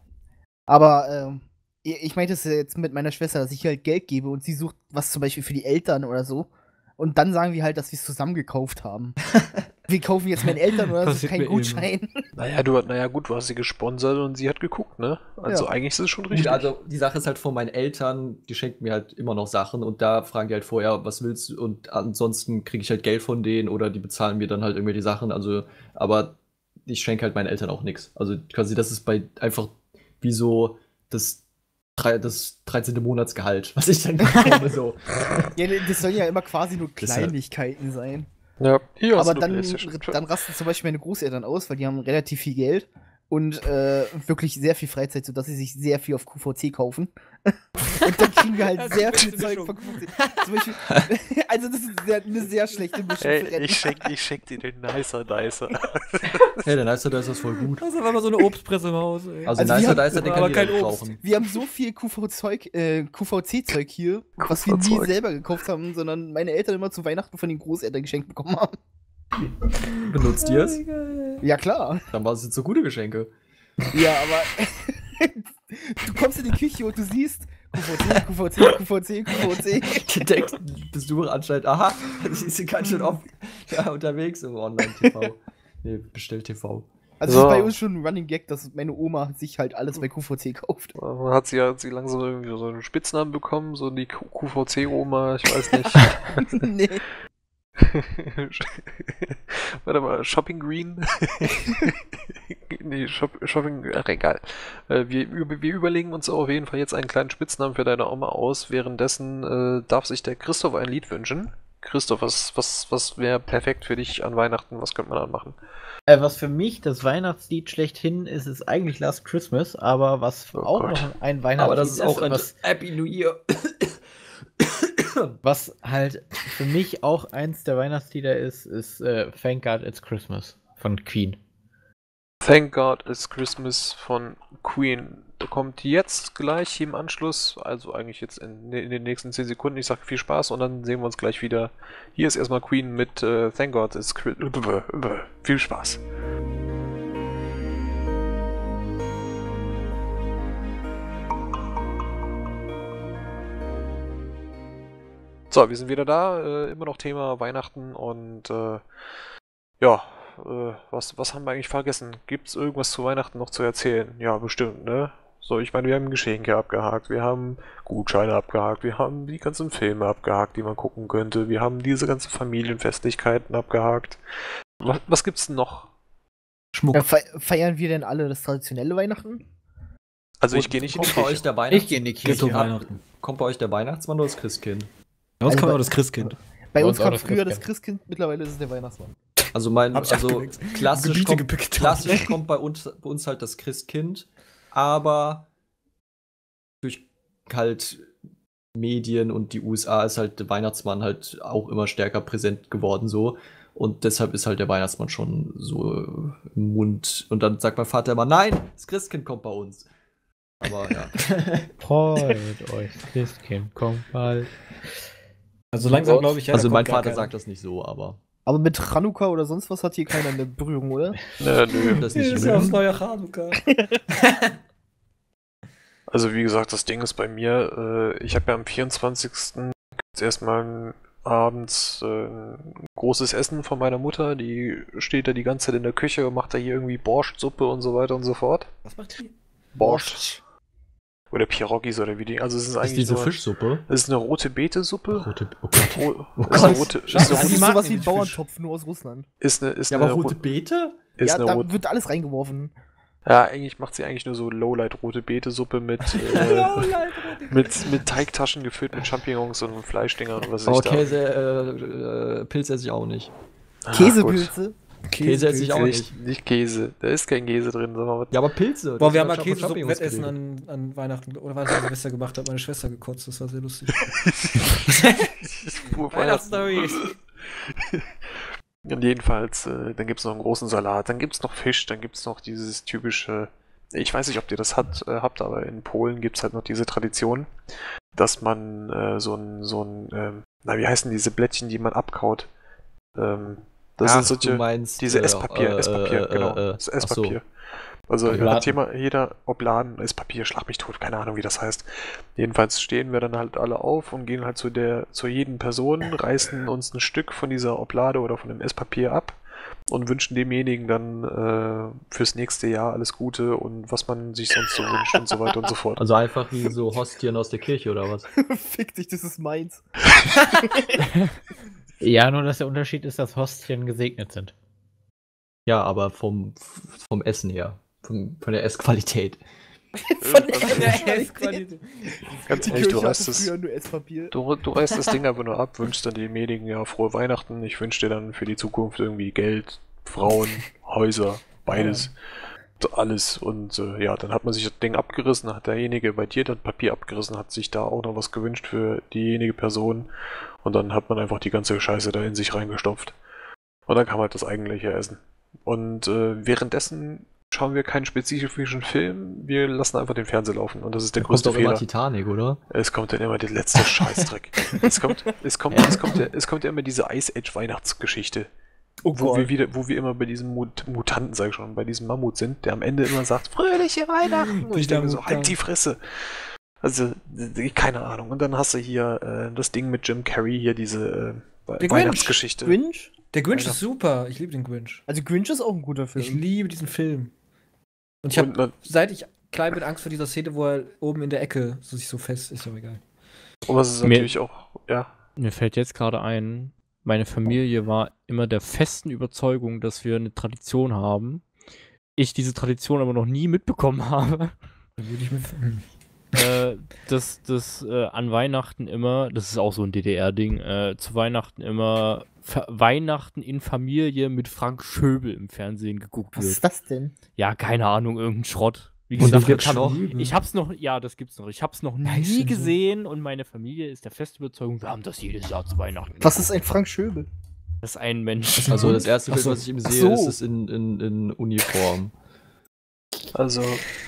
Speaker 4: Ich, aber ähm, ich ich meinte es jetzt mit meiner Schwester, dass ich ihr halt Geld gebe und sie sucht was zum Beispiel für die Eltern oder so. Und dann sagen wir halt, dass wir es zusammen gekauft haben. Wir kaufen jetzt meinen Eltern oder so
Speaker 6: Passiert
Speaker 4: keinen
Speaker 6: mir immer.
Speaker 4: Gutschein.
Speaker 1: Naja, du, naja, gut, du hast sie gesponsert und sie hat geguckt, ne? Also
Speaker 4: Ja.
Speaker 1: eigentlich ist es schon
Speaker 5: Gut,
Speaker 1: richtig.
Speaker 5: also die Sache ist halt von meinen Eltern, die schenken mir halt immer noch Sachen und da fragen die halt vorher, was willst du? Und ansonsten kriege ich halt Geld von denen oder die bezahlen mir dann halt irgendwelche Sachen. Also, aber ich schenke halt meinen Eltern auch nichts. Also quasi, das ist bei einfach wie so das, drei- das dreizehnte Monatsgehalt, was ich dann bekomme. So.
Speaker 4: Ja, das sollen ja immer quasi nur
Speaker 5: Das ist ja-
Speaker 4: Kleinigkeiten sein.
Speaker 1: Ja, hier hast
Speaker 4: Aber
Speaker 1: du
Speaker 4: dann,
Speaker 1: eine PlayStation.
Speaker 4: dann rasten zum Beispiel meine Großeltern aus, weil die haben relativ viel Geld und äh, wirklich sehr viel Freizeit, sodass sie sich sehr viel auf Q V C kaufen. Und dann kriegen wir halt
Speaker 6: Das ist
Speaker 4: sehr
Speaker 6: eine
Speaker 4: viel
Speaker 6: gute
Speaker 4: Zeug
Speaker 6: Mischung.
Speaker 4: von Q V C. Zum Beispiel, also das ist sehr, eine sehr schlechte Mischung
Speaker 1: Ey,
Speaker 4: für Rentner.
Speaker 1: ich schenk, ich schenk dir den Nicer Dicer.
Speaker 5: Hey, der Nicer, da ist das voll gut.
Speaker 6: Das ist einfach mal so eine Obstpresse im Haus, ey.
Speaker 5: Also,
Speaker 4: Also wir
Speaker 5: Nicer,
Speaker 4: haben-
Speaker 5: da ist er, den
Speaker 6: aber
Speaker 5: kann jeder
Speaker 6: kein Obst.
Speaker 5: brauchen.
Speaker 4: Wir haben so viel Q V-Zeug, äh, Q V C-Zeug hier, was wir nie
Speaker 1: Q V-Zeug.
Speaker 4: selber gekauft haben, sondern meine Eltern immer zu Weihnachten von den Großeltern geschenkt bekommen haben.
Speaker 5: Benutzt ihr es?
Speaker 4: Ja, klar.
Speaker 5: Dann waren es jetzt so gute Geschenke.
Speaker 4: Ja, aber du kommst in die Küche und du siehst Q V C, Q V C, Q V C, Q V C.
Speaker 5: Du denkst, bist du anscheinend, aha, sie ist ganz schön oft ja, unterwegs im Online-T V. Nee, Bestell-T V.
Speaker 4: Also
Speaker 1: So.
Speaker 4: das ist bei uns schon ein Running Gag, dass meine Oma sich halt alles bei Q V C kauft.
Speaker 1: Man hat sie, hat sie langsam irgendwie so einen Spitznamen bekommen, so die Q V C-Oma, ich weiß nicht.
Speaker 4: Nee.
Speaker 1: Warte mal, Shopping Green? nee, Shop, Shopping, ach egal. Äh, wir, über- wir überlegen uns auf jeden Fall jetzt einen kleinen Spitznamen für deine Oma aus. Währenddessen äh, darf sich der Christoph ein Lied wünschen. Christoph, was, was, was wäre perfekt für dich an Weihnachten? Was könnte man dann machen?
Speaker 2: Äh, was für mich das Weihnachtslied schlechthin ist, ist eigentlich Last Christmas, aber was
Speaker 1: Oh
Speaker 2: auch
Speaker 1: Gott.
Speaker 2: noch ein Weihnachtslied
Speaker 5: Aber das ist auch
Speaker 2: und
Speaker 5: ein
Speaker 2: was,
Speaker 5: Happy New Year.
Speaker 2: was halt für mich auch eins der Weihnachtslieder ist, ist äh, Thank God It's Christmas von Queen.
Speaker 1: Thank God It's Christmas von Queen. Der kommt jetzt gleich hier im Anschluss, also eigentlich jetzt in, in den nächsten zehn Sekunden. Ich sage viel Spaß und dann sehen wir uns gleich wieder. Hier ist erstmal Queen mit äh, Thank God It's Christmas. Viel Spaß. So, wir sind wieder da, äh, immer noch Thema Weihnachten und äh, ja, äh, was, was haben wir eigentlich vergessen? Gibt es irgendwas zu Weihnachten noch zu erzählen? Ja, bestimmt, ne? So, ich meine, wir haben Geschenke abgehakt, wir haben Gutscheine abgehakt, wir haben die ganzen Filme abgehakt, die man gucken könnte, wir haben diese ganzen Familienfestlichkeiten abgehakt. Was, was gibt's denn noch?
Speaker 6: Schmuck.
Speaker 4: Ja, fe feiern wir denn alle das traditionelle Weihnachten?
Speaker 1: Also ich gehe nicht in die
Speaker 5: Kommt bei euch
Speaker 1: Kirche.
Speaker 5: der Weihnachts-
Speaker 2: Ich gehe in die
Speaker 6: Geht um
Speaker 2: Kirche.
Speaker 6: Weihnachten.
Speaker 5: Kommt bei euch der Weihnachtsmann oder das Christkind?
Speaker 6: Bei uns
Speaker 4: Also
Speaker 6: kam
Speaker 4: bei-
Speaker 6: auch das Christkind.
Speaker 4: Bei
Speaker 2: Bei
Speaker 4: uns
Speaker 2: uns auch
Speaker 4: kam
Speaker 2: das
Speaker 4: früher das
Speaker 2: Christkind.
Speaker 4: Christkind, mittlerweile ist es der Weihnachtsmann.
Speaker 5: Also mein,
Speaker 6: Hab ich
Speaker 5: also
Speaker 6: abgewechselt.
Speaker 5: klassisch
Speaker 6: Gebiete
Speaker 5: kommt,
Speaker 6: gepickt.
Speaker 5: klassisch kommt bei uns, bei uns halt das Christkind, aber durch halt Medien und die U S A ist halt der Weihnachtsmann halt auch immer stärker präsent geworden so und deshalb ist halt der Weihnachtsmann schon so im Mund und dann sagt mein Vater immer, nein, das Christkind kommt bei uns. Aber ja.
Speaker 2: Freut euch, Christkind, kommt bald.
Speaker 6: Also langsam glaube ich, ja.
Speaker 5: also
Speaker 6: da
Speaker 5: mein
Speaker 6: kommt gar
Speaker 5: Vater
Speaker 6: keiner.
Speaker 5: sagt das nicht so, aber
Speaker 4: Aber mit Chanukka oder sonst was hat hier keiner eine Berührung, oder?
Speaker 1: Nö, nö.
Speaker 5: das
Speaker 6: Das
Speaker 5: nicht
Speaker 6: ist ja aufs
Speaker 5: so.
Speaker 6: neue Chanukka.
Speaker 1: Also wie gesagt, das Ding ist bei mir, äh, ich habe ja am vierundzwanzigsten gibt's erstmal abends äh, ein großes Essen von meiner Mutter, die steht da die ganze Zeit in der Küche und macht da hier irgendwie Borschtsuppe und so weiter und so fort.
Speaker 6: Was macht die?
Speaker 1: Borscht. Oder Pierogis oder wie die. Also es ist
Speaker 5: Ist
Speaker 1: eigentlich
Speaker 5: diese
Speaker 1: nur,
Speaker 5: Fischsuppe?
Speaker 1: es ist eine rote Beete-Suppe.
Speaker 5: Rote, oh Gott.
Speaker 1: Ro
Speaker 5: Oh
Speaker 1: ist eine
Speaker 5: Gott.
Speaker 1: rote, ist
Speaker 6: Scheiße,
Speaker 1: eine
Speaker 4: Das
Speaker 6: die
Speaker 1: rote,
Speaker 4: ist
Speaker 6: mag
Speaker 4: sowas wie ein
Speaker 6: nämlich Fisch.
Speaker 4: Bauerntopf, nur aus Russland.
Speaker 1: ist eine, ist
Speaker 5: Ja,
Speaker 1: eine
Speaker 5: aber rote
Speaker 1: ro-
Speaker 5: Beete?
Speaker 1: ist
Speaker 4: Ja,
Speaker 1: eine
Speaker 4: da
Speaker 1: rote,
Speaker 4: wird alles reingeworfen.
Speaker 1: ja, eigentlich macht sie eigentlich nur so Lowlight rote Beete-Suppe mit, äh, mit, mit Teigtaschen gefüllt mit Champignons und Fleischdingern und was weiß
Speaker 5: Aber
Speaker 1: ich da.
Speaker 5: Käse, äh, äh, Pilze esse ich auch nicht.
Speaker 1: Ah,
Speaker 4: Käsepilze.
Speaker 5: Käse esse ich auch
Speaker 1: nicht.
Speaker 5: nicht.
Speaker 1: Nicht Käse. Da ist kein Käse drin, sag mal was.
Speaker 5: Ja, aber Pilze.
Speaker 6: Boah, wir haben
Speaker 5: das
Speaker 6: mal
Speaker 5: ist ja von
Speaker 6: Käsesuppen-Wettessen
Speaker 5: Champignons
Speaker 6: an, an Weihnachten oder was ich Silvester gemacht habe. Meine Schwester gekotzt, das war sehr lustig. Weihnachtsstories.
Speaker 1: Und jedenfalls, äh, dann gibt es noch einen großen Salat, dann gibt es noch Fisch, dann gibt es noch dieses typische, ich weiß nicht, ob ihr das hat, äh, habt, aber in Polen gibt es halt noch diese Tradition, dass man äh, so ein, so ein, ähm, na wie heißen diese Blättchen, die man abkaut? Ähm, das
Speaker 5: Ach,
Speaker 1: sind solche,
Speaker 5: du meinst,
Speaker 1: diese
Speaker 5: äh,
Speaker 1: Esspapier,
Speaker 5: äh,
Speaker 1: Esspapier,
Speaker 5: äh,
Speaker 1: genau,
Speaker 5: äh,
Speaker 1: das
Speaker 5: ach so.
Speaker 1: Esspapier. Also
Speaker 2: Obladen.
Speaker 1: hat jeder, jeder Obladen, Esspapier, schlag mich tot, keine Ahnung, wie das heißt. Jedenfalls stehen wir dann halt alle auf und gehen halt zu der, zu jedem Person, reißen uns ein Stück von dieser Oblade oder von dem Esspapier ab und wünschen demjenigen dann äh, fürs nächste Jahr alles Gute und was man sich sonst so wünscht und so weiter und so fort.
Speaker 5: Also einfach wie so Hostien aus der Kirche oder was?
Speaker 4: Fick dich, das ist meins.
Speaker 2: Ja, nur dass der Unterschied ist, dass Hostien gesegnet sind.
Speaker 5: Ja, aber vom, vom Essen her. Vom, von der Essqualität.
Speaker 4: Von
Speaker 1: der
Speaker 4: Essqualität.
Speaker 1: Ganz
Speaker 4: Die
Speaker 1: ehrlich, du
Speaker 4: Kirche
Speaker 1: reißt
Speaker 4: hatte
Speaker 1: das,
Speaker 4: früher nur Esspapier.
Speaker 1: du, du reißt das Ding aber nur ab, wünschst dann demjenigen ja frohe Weihnachten. Ich wünsche dir dann für die Zukunft irgendwie Geld, Frauen, Häuser, beides. So alles. Und äh, ja, dann hat man sich das Ding abgerissen, hat derjenige bei dir das Papier abgerissen, hat sich da auch noch was gewünscht für diejenige Person. Und dann hat man einfach die ganze Scheiße da in sich reingestopft. Und dann kann man halt das eigentliche essen. Und äh, währenddessen schauen wir keinen spezifischen Film, wir lassen einfach den Fernseher laufen. Und das ist der
Speaker 5: Da kommt
Speaker 1: größte
Speaker 5: doch immer
Speaker 1: Fehler.
Speaker 5: Titanic, oder?
Speaker 1: Es kommt dann immer der letzte Scheißdreck. es, kommt, es, kommt, es, kommt, ja- es kommt ja immer diese Ice Age Weihnachtsgeschichte.
Speaker 4: Oh
Speaker 1: Wo wir, wieder, wo wir immer bei diesem Mut Mutanten, sag ich schon, bei diesem Mammut sind, der am Ende immer sagt, fröhliche Weihnachten. Und ich
Speaker 6: Dieser
Speaker 1: denke so,
Speaker 6: Mutant.
Speaker 1: halt die Fresse. Also, d- keine Ahnung. Und dann hast du hier äh, das Ding mit Jim Carrey, hier diese äh,
Speaker 6: Der
Speaker 1: Weihnachtsgeschichte.
Speaker 4: Grinch?
Speaker 6: Der Grinch
Speaker 1: Alter.
Speaker 6: ist super. Ich liebe den Grinch.
Speaker 4: Also Grinch ist auch ein guter Film.
Speaker 6: Ich liebe diesen Film. Und ich habe,
Speaker 1: Und man,
Speaker 6: seit ich klein bin, Angst vor dieser Szene, wo er oben in der Ecke so sich so fest ist. Ist doch egal.
Speaker 1: und was ist
Speaker 3: Mir-
Speaker 1: natürlich auch, ja,
Speaker 3: Mir fällt jetzt gerade ein, meine Familie war immer der festen Überzeugung, dass wir eine Tradition haben. Ich diese Tradition aber noch nie mitbekommen habe.
Speaker 6: Da würde ich mir. Hm.
Speaker 3: äh, dass das äh, an Weihnachten immer, das ist auch so ein D D R-Ding, äh, zu Weihnachten immer Ver Weihnachten in Familie mit Frank Schöbel im Fernsehen geguckt
Speaker 4: Was
Speaker 3: wird.
Speaker 4: ist das denn?
Speaker 3: Ja, keine Ahnung, irgendein Schrott. Wie
Speaker 5: Und
Speaker 3: gesagt,
Speaker 5: den gibt's
Speaker 3: ich-
Speaker 5: noch?
Speaker 3: ich hab's noch, ja, das gibt's noch. Ich hab's noch
Speaker 6: Nice
Speaker 3: nie
Speaker 6: und so.
Speaker 3: gesehen und meine Familie ist der festen Überzeugung, wir haben das jedes Jahr zu Weihnachten.
Speaker 4: Was ist ein Frank Schöbel?
Speaker 3: Das ist ein Mensch.
Speaker 5: Also das erste
Speaker 6: Ach
Speaker 5: Bild,
Speaker 6: so.
Speaker 5: was ich ihm
Speaker 4: Ach
Speaker 5: sehe,
Speaker 4: so.
Speaker 5: ist es in, in, in Uniform.
Speaker 1: also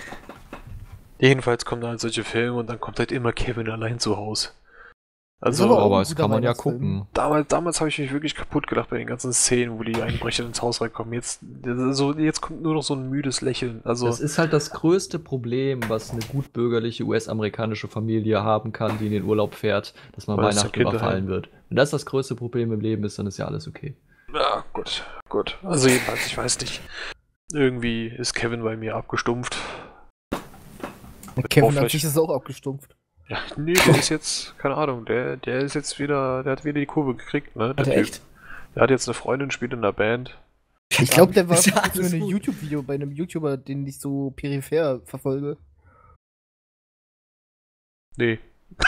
Speaker 1: jedenfalls kommen halt solche Filme und dann kommt halt immer Kevin allein zu Hause. Also,
Speaker 4: aber auch
Speaker 5: Aber
Speaker 4: ein
Speaker 5: das
Speaker 4: guter
Speaker 5: kann man ja
Speaker 4: Weihnachtsfilm.
Speaker 5: gucken.
Speaker 1: Damals, damals habe ich mich wirklich kaputt gelacht bei den ganzen Szenen, wo die Einbrecher ins Haus reinkommen. Jetzt, also, jetzt kommt nur noch so ein müdes Lächeln. Also,
Speaker 5: Das ist halt das größte Problem, was eine gut bürgerliche U S-amerikanische Familie haben kann, die in den Urlaub fährt, dass man
Speaker 1: Weil es
Speaker 5: Weihnachten
Speaker 1: der Kinder
Speaker 5: überfallen
Speaker 1: haben.
Speaker 5: wird. Wenn das das größte Problem im Leben ist, dann ist ja alles okay.
Speaker 1: ja, gut, gut. Also jedenfalls, ich weiß nicht. Irgendwie ist Kevin bei mir abgestumpft.
Speaker 4: Kevin an
Speaker 1: vielleicht-
Speaker 4: sich ist auch abgestumpft.
Speaker 1: Ja, nee, der ist jetzt, keine Ahnung, der, der ist jetzt wieder, der hat wieder die Kurve gekriegt, ne? Der
Speaker 6: Hat er
Speaker 1: Typ.
Speaker 6: echt?
Speaker 1: Der hat jetzt eine Freundin, spielt in der Band.
Speaker 4: Ich glaube, der war
Speaker 6: Ist ja
Speaker 4: für
Speaker 6: alles
Speaker 4: ein
Speaker 6: gut.
Speaker 4: YouTube-Video bei einem YouTuber, den ich so peripher verfolge.
Speaker 1: Nee.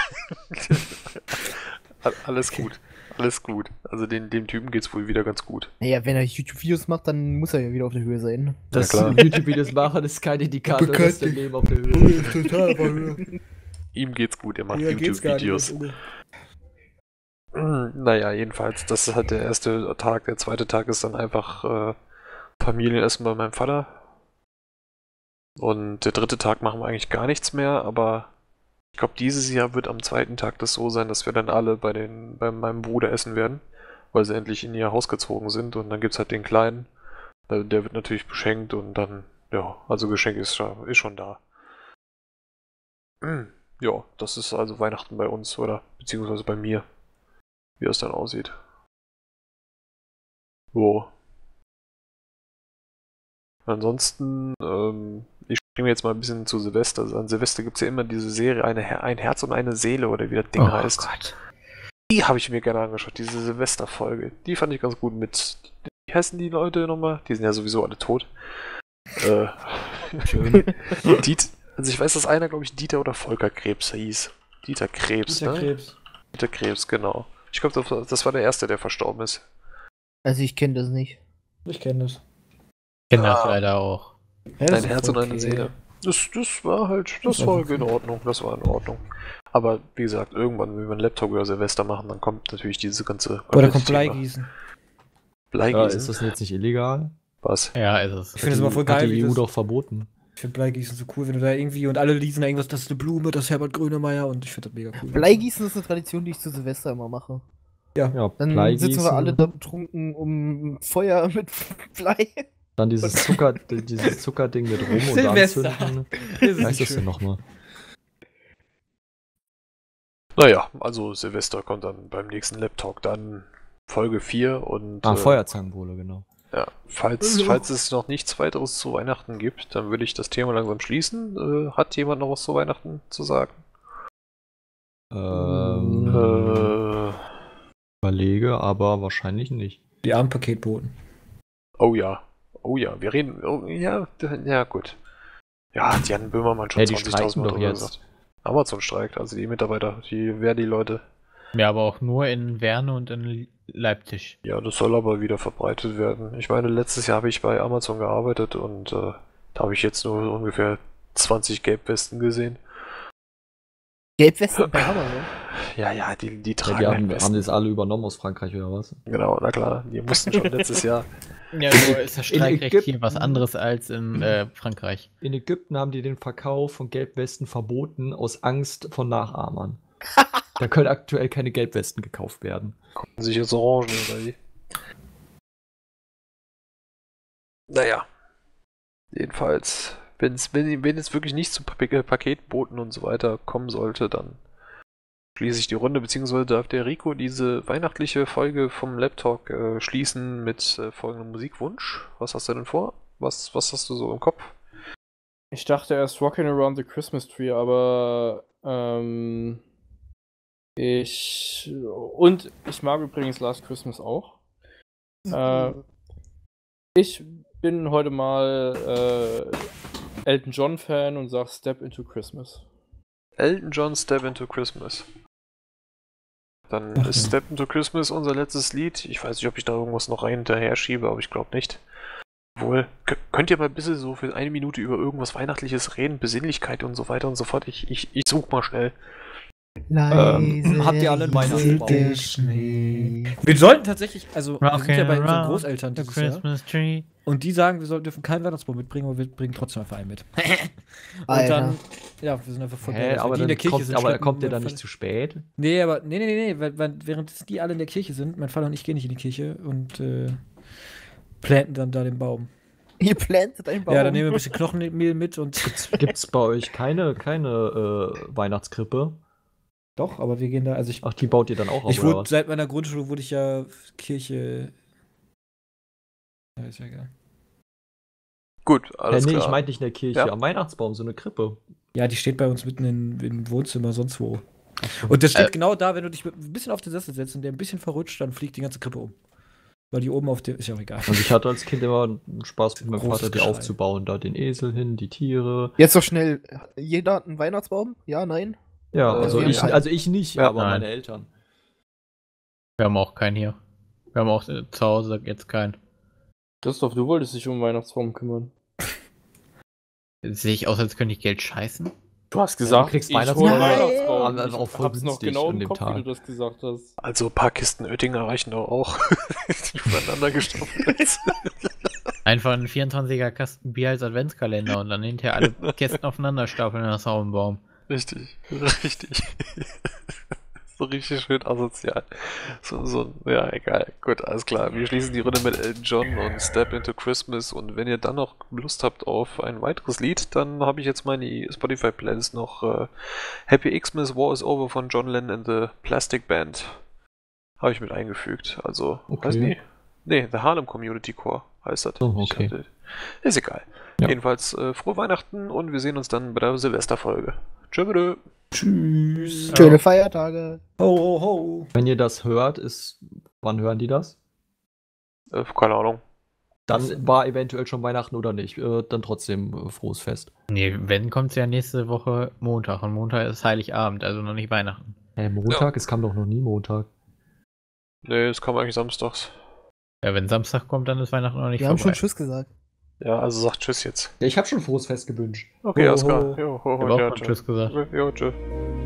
Speaker 1: Al- Alles gut. Alles gut. Also den, dem Typen geht's wohl wieder ganz gut.
Speaker 4: Naja, wenn er YouTube-Videos macht, dann muss er ja wieder auf der Höhe sein.
Speaker 5: Dass
Speaker 1: klar.
Speaker 5: YouTube-Videos machen, ist kein Indikator, dass der Leben auf der Höhe ist.
Speaker 6: Total auf der Höhe.
Speaker 1: Ihm geht's gut, er macht
Speaker 6: Ja, geht's gar nicht,
Speaker 1: YouTube-Videos.
Speaker 6: Junge.
Speaker 1: Hm, Naja, jedenfalls, das ist halt der erste Tag. Der zweite Tag ist dann einfach äh, Familienessen bei meinem Vater. Und der dritte Tag machen wir eigentlich gar nichts mehr, aber ich glaube, dieses Jahr wird am zweiten Tag das so sein, dass wir dann alle bei, den, bei meinem Bruder essen werden, weil sie endlich in ihr Haus gezogen sind. Und dann gibt's halt den Kleinen. Der, der wird natürlich beschenkt und dann, ja, also Geschenk ist, schon- ist schon da. Hm, Ja, das ist also Weihnachten bei uns, oder beziehungsweise bei mir, wie es dann aussieht. So. Ansonsten, ähm, ich springe jetzt mal ein bisschen zu Silvester. Also an Silvester gibt es ja immer diese Serie, eine Her ein Herz und eine Seele, oder wie das Ding heißt.
Speaker 2: Gott.
Speaker 1: Die habe ich mir gerne angeschaut, diese Silvesterfolge. Die fand ich ganz gut mit. Wie heißen die Leute nochmal? Die sind ja sowieso alle tot. Äh,
Speaker 6: Schön.
Speaker 1: Diet, also ich weiß, dass einer, glaube ich, Dieter oder Volker Krebs hieß. Dieter Krebs,
Speaker 6: Dieser
Speaker 1: ne?
Speaker 6: Krebs.
Speaker 1: Dieter Krebs, genau. Ich glaube, das, das war der Erste, der verstorben ist.
Speaker 4: Also ich kenne das nicht.
Speaker 6: Ich kenne das.
Speaker 2: Kenne das
Speaker 1: Ah.
Speaker 2: leider auch.
Speaker 6: Ja, das
Speaker 1: Ein
Speaker 6: ist
Speaker 1: Herz und
Speaker 6: okay.
Speaker 1: eine Seele. Das, das war halt, das
Speaker 6: Das
Speaker 1: war
Speaker 6: war
Speaker 1: in Ordnung, das war in Ordnung. Aber wie gesagt, irgendwann, wenn wir einen Laptop über Silvester machen, dann kommt natürlich diese ganze...
Speaker 6: Oder kommt
Speaker 1: Thema.
Speaker 6: Bleigießen.
Speaker 5: Ja,
Speaker 1: Bleigießen?
Speaker 5: ist das jetzt nicht illegal?
Speaker 1: Was?
Speaker 2: Ja, ist es.
Speaker 6: Ich finde das immer voll
Speaker 5: Hat
Speaker 6: geil. wie
Speaker 5: die E U
Speaker 6: das-
Speaker 5: doch verboten.
Speaker 6: Ich finde Bleigießen so cool, wenn du da irgendwie und alle lesen da irgendwas, das ist eine Blume, das ist Herbert Grönemeyer und ich finde das mega cool.
Speaker 4: Bleigießen ist eine Tradition, die ich zu Silvester immer mache.
Speaker 5: Ja,
Speaker 4: Dann
Speaker 5: Bleigießen.
Speaker 4: sitzen wir alle da betrunken um Feuer mit Blei.
Speaker 5: Dann dieses Zucker, dieses Zuckerding mit rum und
Speaker 6: Silvester.
Speaker 5: anzünden.
Speaker 6: Das
Speaker 5: Wie
Speaker 6: ist
Speaker 5: heißt das
Speaker 6: schön.
Speaker 5: denn nochmal?
Speaker 1: Naja, also Silvester kommt dann beim nächsten Laptalk dann Folge vier und...
Speaker 5: Ah,
Speaker 1: äh,
Speaker 5: Feuerzangenbowle, genau.
Speaker 1: Ja, falls, falls es noch nichts weiteres zu Weihnachten gibt, dann würde ich das Thema langsam schließen. Äh, hat jemand noch was zu Weihnachten zu sagen?
Speaker 5: Ähm,
Speaker 1: Äh,
Speaker 5: überlege, aber wahrscheinlich nicht.
Speaker 6: Die armen Paketboten.
Speaker 1: oh ja. oh ja, wir reden, oh, ja, d- ja gut. Ja, hat Jan Böhmermann schon
Speaker 5: Ja, die
Speaker 1: zwanzigtausend
Speaker 5: streiken
Speaker 1: Mal
Speaker 5: doch
Speaker 1: drüber
Speaker 5: jetzt.
Speaker 1: gesagt. Amazon streikt, also die Mitarbeiter, die wer die Leute.
Speaker 7: Ja, aber auch nur in Werne und in Leipzig.
Speaker 1: Ja, das soll aber wieder verbreitet werden. Ich meine, letztes Jahr habe ich bei Amazon gearbeitet und äh, da habe ich jetzt nur ungefähr zwanzig Gelbwesten gesehen.
Speaker 4: Gelbwesten bei Amazon.
Speaker 1: Ja, ja, die, die
Speaker 5: Ja,
Speaker 1: tragen
Speaker 5: die
Speaker 1: halt
Speaker 5: haben,
Speaker 1: Westen.
Speaker 5: haben das alle übernommen aus Frankreich oder was?
Speaker 1: Genau, na klar, die mussten schon letztes Jahr.
Speaker 7: Ja, nur ist das Streikrecht
Speaker 5: Ägypten-
Speaker 7: hier was anderes als in äh, Frankreich.
Speaker 5: In Ägypten haben die den Verkauf von Gelbwesten verboten aus Angst von Nachahmern. Da können aktuell keine Gelbwesten gekauft werden.
Speaker 1: Sich jetzt Orangen oder wie? Naja. Jedenfalls, wenn's, wenn, wenn es wirklich nicht zu Pa- Paketboten und so weiter kommen sollte, dann schließe ich die Runde, beziehungsweise darf der Rico diese weihnachtliche Folge vom Laptalk äh, schließen mit äh, folgendem Musikwunsch. Was hast du denn vor? Was, was hast du so im Kopf?
Speaker 3: Ich dachte erst Rockin' Around the Christmas Tree, aber ähm, ich und ich mag übrigens Last Christmas auch. Äh, ich bin heute mal äh, Elton John Fan und sag Step into Christmas.
Speaker 1: Elton John, Step into Christmas. Dann
Speaker 6: Ach
Speaker 1: ist
Speaker 6: ja.
Speaker 1: Step into Christmas unser letztes Lied. Ich weiß nicht, ob ich da irgendwas noch rein hinterher schiebe, aber ich glaube nicht. Obwohl, k- könnt ihr mal ein bisschen so für eine Minute über irgendwas Weihnachtliches reden, Besinnlichkeit und so weiter und so fort. Ich, ich, ich such mal schnell.
Speaker 5: Ähm, habt ihr alle einen Weihnachtsbaum?
Speaker 4: der Schnee.
Speaker 6: Wir sollten tatsächlich, also wir sind ja bei unseren
Speaker 7: around
Speaker 6: Großeltern
Speaker 7: the
Speaker 6: dieses Jahr,
Speaker 7: Christmas tree.
Speaker 6: und die sagen, wir sollten, dürfen keinen Weihnachtsbaum mitbringen, aber wir bringen trotzdem einfach einen mit. Und
Speaker 4: Alter.
Speaker 6: dann, ja, wir sind einfach voll
Speaker 5: Hä,
Speaker 6: blau,
Speaker 5: aber
Speaker 6: die in der
Speaker 5: dann
Speaker 6: Kirche
Speaker 5: kommt,
Speaker 6: sind.
Speaker 5: aber
Speaker 6: schleppen
Speaker 5: kommt der
Speaker 6: mein
Speaker 5: dann nicht
Speaker 6: Vater-
Speaker 5: zu spät?
Speaker 6: Nee, aber, nee, nee, nee, nee, weil, weil, während die alle in der Kirche sind, mein Vater und ich gehen nicht in die Kirche und äh, planten dann da den Baum.
Speaker 4: Ihr plantet einen Baum.
Speaker 6: Ja, dann nehmen wir ein bisschen Knochenmehl mit und.
Speaker 5: Gibt's bei euch keine, keine äh, Weihnachtskrippe?
Speaker 6: Doch, aber wir gehen da, also ich.
Speaker 5: Ach, die baut ihr dann auch auf,
Speaker 6: Ich
Speaker 5: oder
Speaker 6: wurde,
Speaker 5: was?
Speaker 6: seit meiner Grundschule wurde ich ja Kirche. Ja, ist ja egal.
Speaker 1: Gut,
Speaker 5: Ja,
Speaker 1: alles
Speaker 5: nee,
Speaker 1: klar.
Speaker 5: ich meinte nicht in der Kirche,
Speaker 1: Ja.
Speaker 5: am Weihnachtsbaum, so eine Krippe.
Speaker 6: Ja, die steht bei uns mitten in, im Wohnzimmer, sonst wo. Und das steht
Speaker 7: Äh.
Speaker 6: genau da, wenn du dich mit, ein bisschen auf den Sessel setzt und der ein bisschen verrutscht, dann fliegt die ganze Krippe um. Weil die oben auf der. Ist ja auch egal.
Speaker 5: Und ich hatte als Kind immer einen Spaß mit meinem
Speaker 6: Großes
Speaker 5: Vater, die
Speaker 6: Geschrei.
Speaker 5: aufzubauen. Da den Esel hin, die Tiere.
Speaker 4: Jetzt doch schnell. Jeder hat einen Weihnachtsbaum? Ja, nein?
Speaker 5: Ja,
Speaker 1: Äh,
Speaker 5: also,
Speaker 4: wir
Speaker 5: ich,
Speaker 4: haben-
Speaker 5: also ich nicht,
Speaker 1: Ja,
Speaker 5: aber
Speaker 7: nein.
Speaker 5: meine Eltern.
Speaker 7: Wir haben auch keinen hier. Wir haben auch äh, zu Hause jetzt keinen.
Speaker 3: Christoph, du wolltest dich um den Weihnachtsbaum kümmern.
Speaker 7: Sehe ich aus, als könnte ich Geld scheißen?
Speaker 3: Du hast gesagt,
Speaker 5: du kriegst
Speaker 3: ich
Speaker 5: Weihnachtsbaum.
Speaker 3: hol einen
Speaker 4: Nein.
Speaker 3: Weihnachtsbaum.
Speaker 5: Aber
Speaker 3: Ich
Speaker 5: auch voll
Speaker 3: hab's noch
Speaker 5: günstig
Speaker 3: genau
Speaker 5: an
Speaker 3: im
Speaker 5: dem
Speaker 3: Kopf, wie
Speaker 5: Tag.
Speaker 3: du das gesagt hast.
Speaker 1: Also ein paar Kisten Oettinger reichen doch auch, die übereinander gestapelt sind.
Speaker 7: Einfach ein vierundzwanziger Kasten Bier als Adventskalender und dann hinterher alle Kästen aufeinander stapeln in das Baum.
Speaker 1: Richtig, richtig. So richtig schön asozial. So, so, ja, egal. Gut, alles klar. Wir schließen die Runde mit Elton John und Step into Christmas. Und wenn ihr dann noch Lust habt auf ein weiteres Lied, dann habe ich jetzt meine Spotify-Playlist noch äh, Happy Xmas War is Over von John Lennon and the Plastic Band. Habe ich mit eingefügt. Also,
Speaker 5: Okay.
Speaker 1: weiß nicht. Nee, The Harlem Community Core heißt das.
Speaker 5: Oh,
Speaker 1: Ich
Speaker 5: okay.
Speaker 1: dachte- ist egal.
Speaker 5: Ja.
Speaker 1: Jedenfalls äh, frohe Weihnachten und wir sehen uns dann bei der Silvesterfolge. Tschüss.
Speaker 6: Tschüss.
Speaker 4: Schöne Feiertage.
Speaker 6: Ho, ho, ho.
Speaker 5: Wenn ihr das hört, ist. Wann hören die das?
Speaker 1: Äh, keine Ahnung.
Speaker 5: Dann war eventuell schon Weihnachten oder nicht. Äh, dann trotzdem äh, frohes Fest.
Speaker 7: Nee, wenn kommt's ja nächste Woche Montag und Montag ist Heiligabend, also noch nicht Weihnachten.
Speaker 5: Äh, Montag? Es kam doch noch nie Montag.
Speaker 1: Nee, es kam eigentlich samstags.
Speaker 7: Ja, wenn Samstag kommt, dann ist Weihnachten noch nicht
Speaker 4: Wir haben
Speaker 7: vorbei.
Speaker 4: schon Tschüss gesagt.
Speaker 1: Ja, also sagt Tschüss jetzt.
Speaker 5: Ja, ich habe schon frohes Fest gewünscht.
Speaker 1: Okay,
Speaker 6: Ho,
Speaker 1: alles klar.
Speaker 6: ho.
Speaker 1: Jo, ho,
Speaker 7: Ich
Speaker 1: ho,
Speaker 7: hab auch
Speaker 1: ja,
Speaker 7: schon
Speaker 1: tschö.
Speaker 7: Tschüss gesagt.
Speaker 1: Jo, tschö.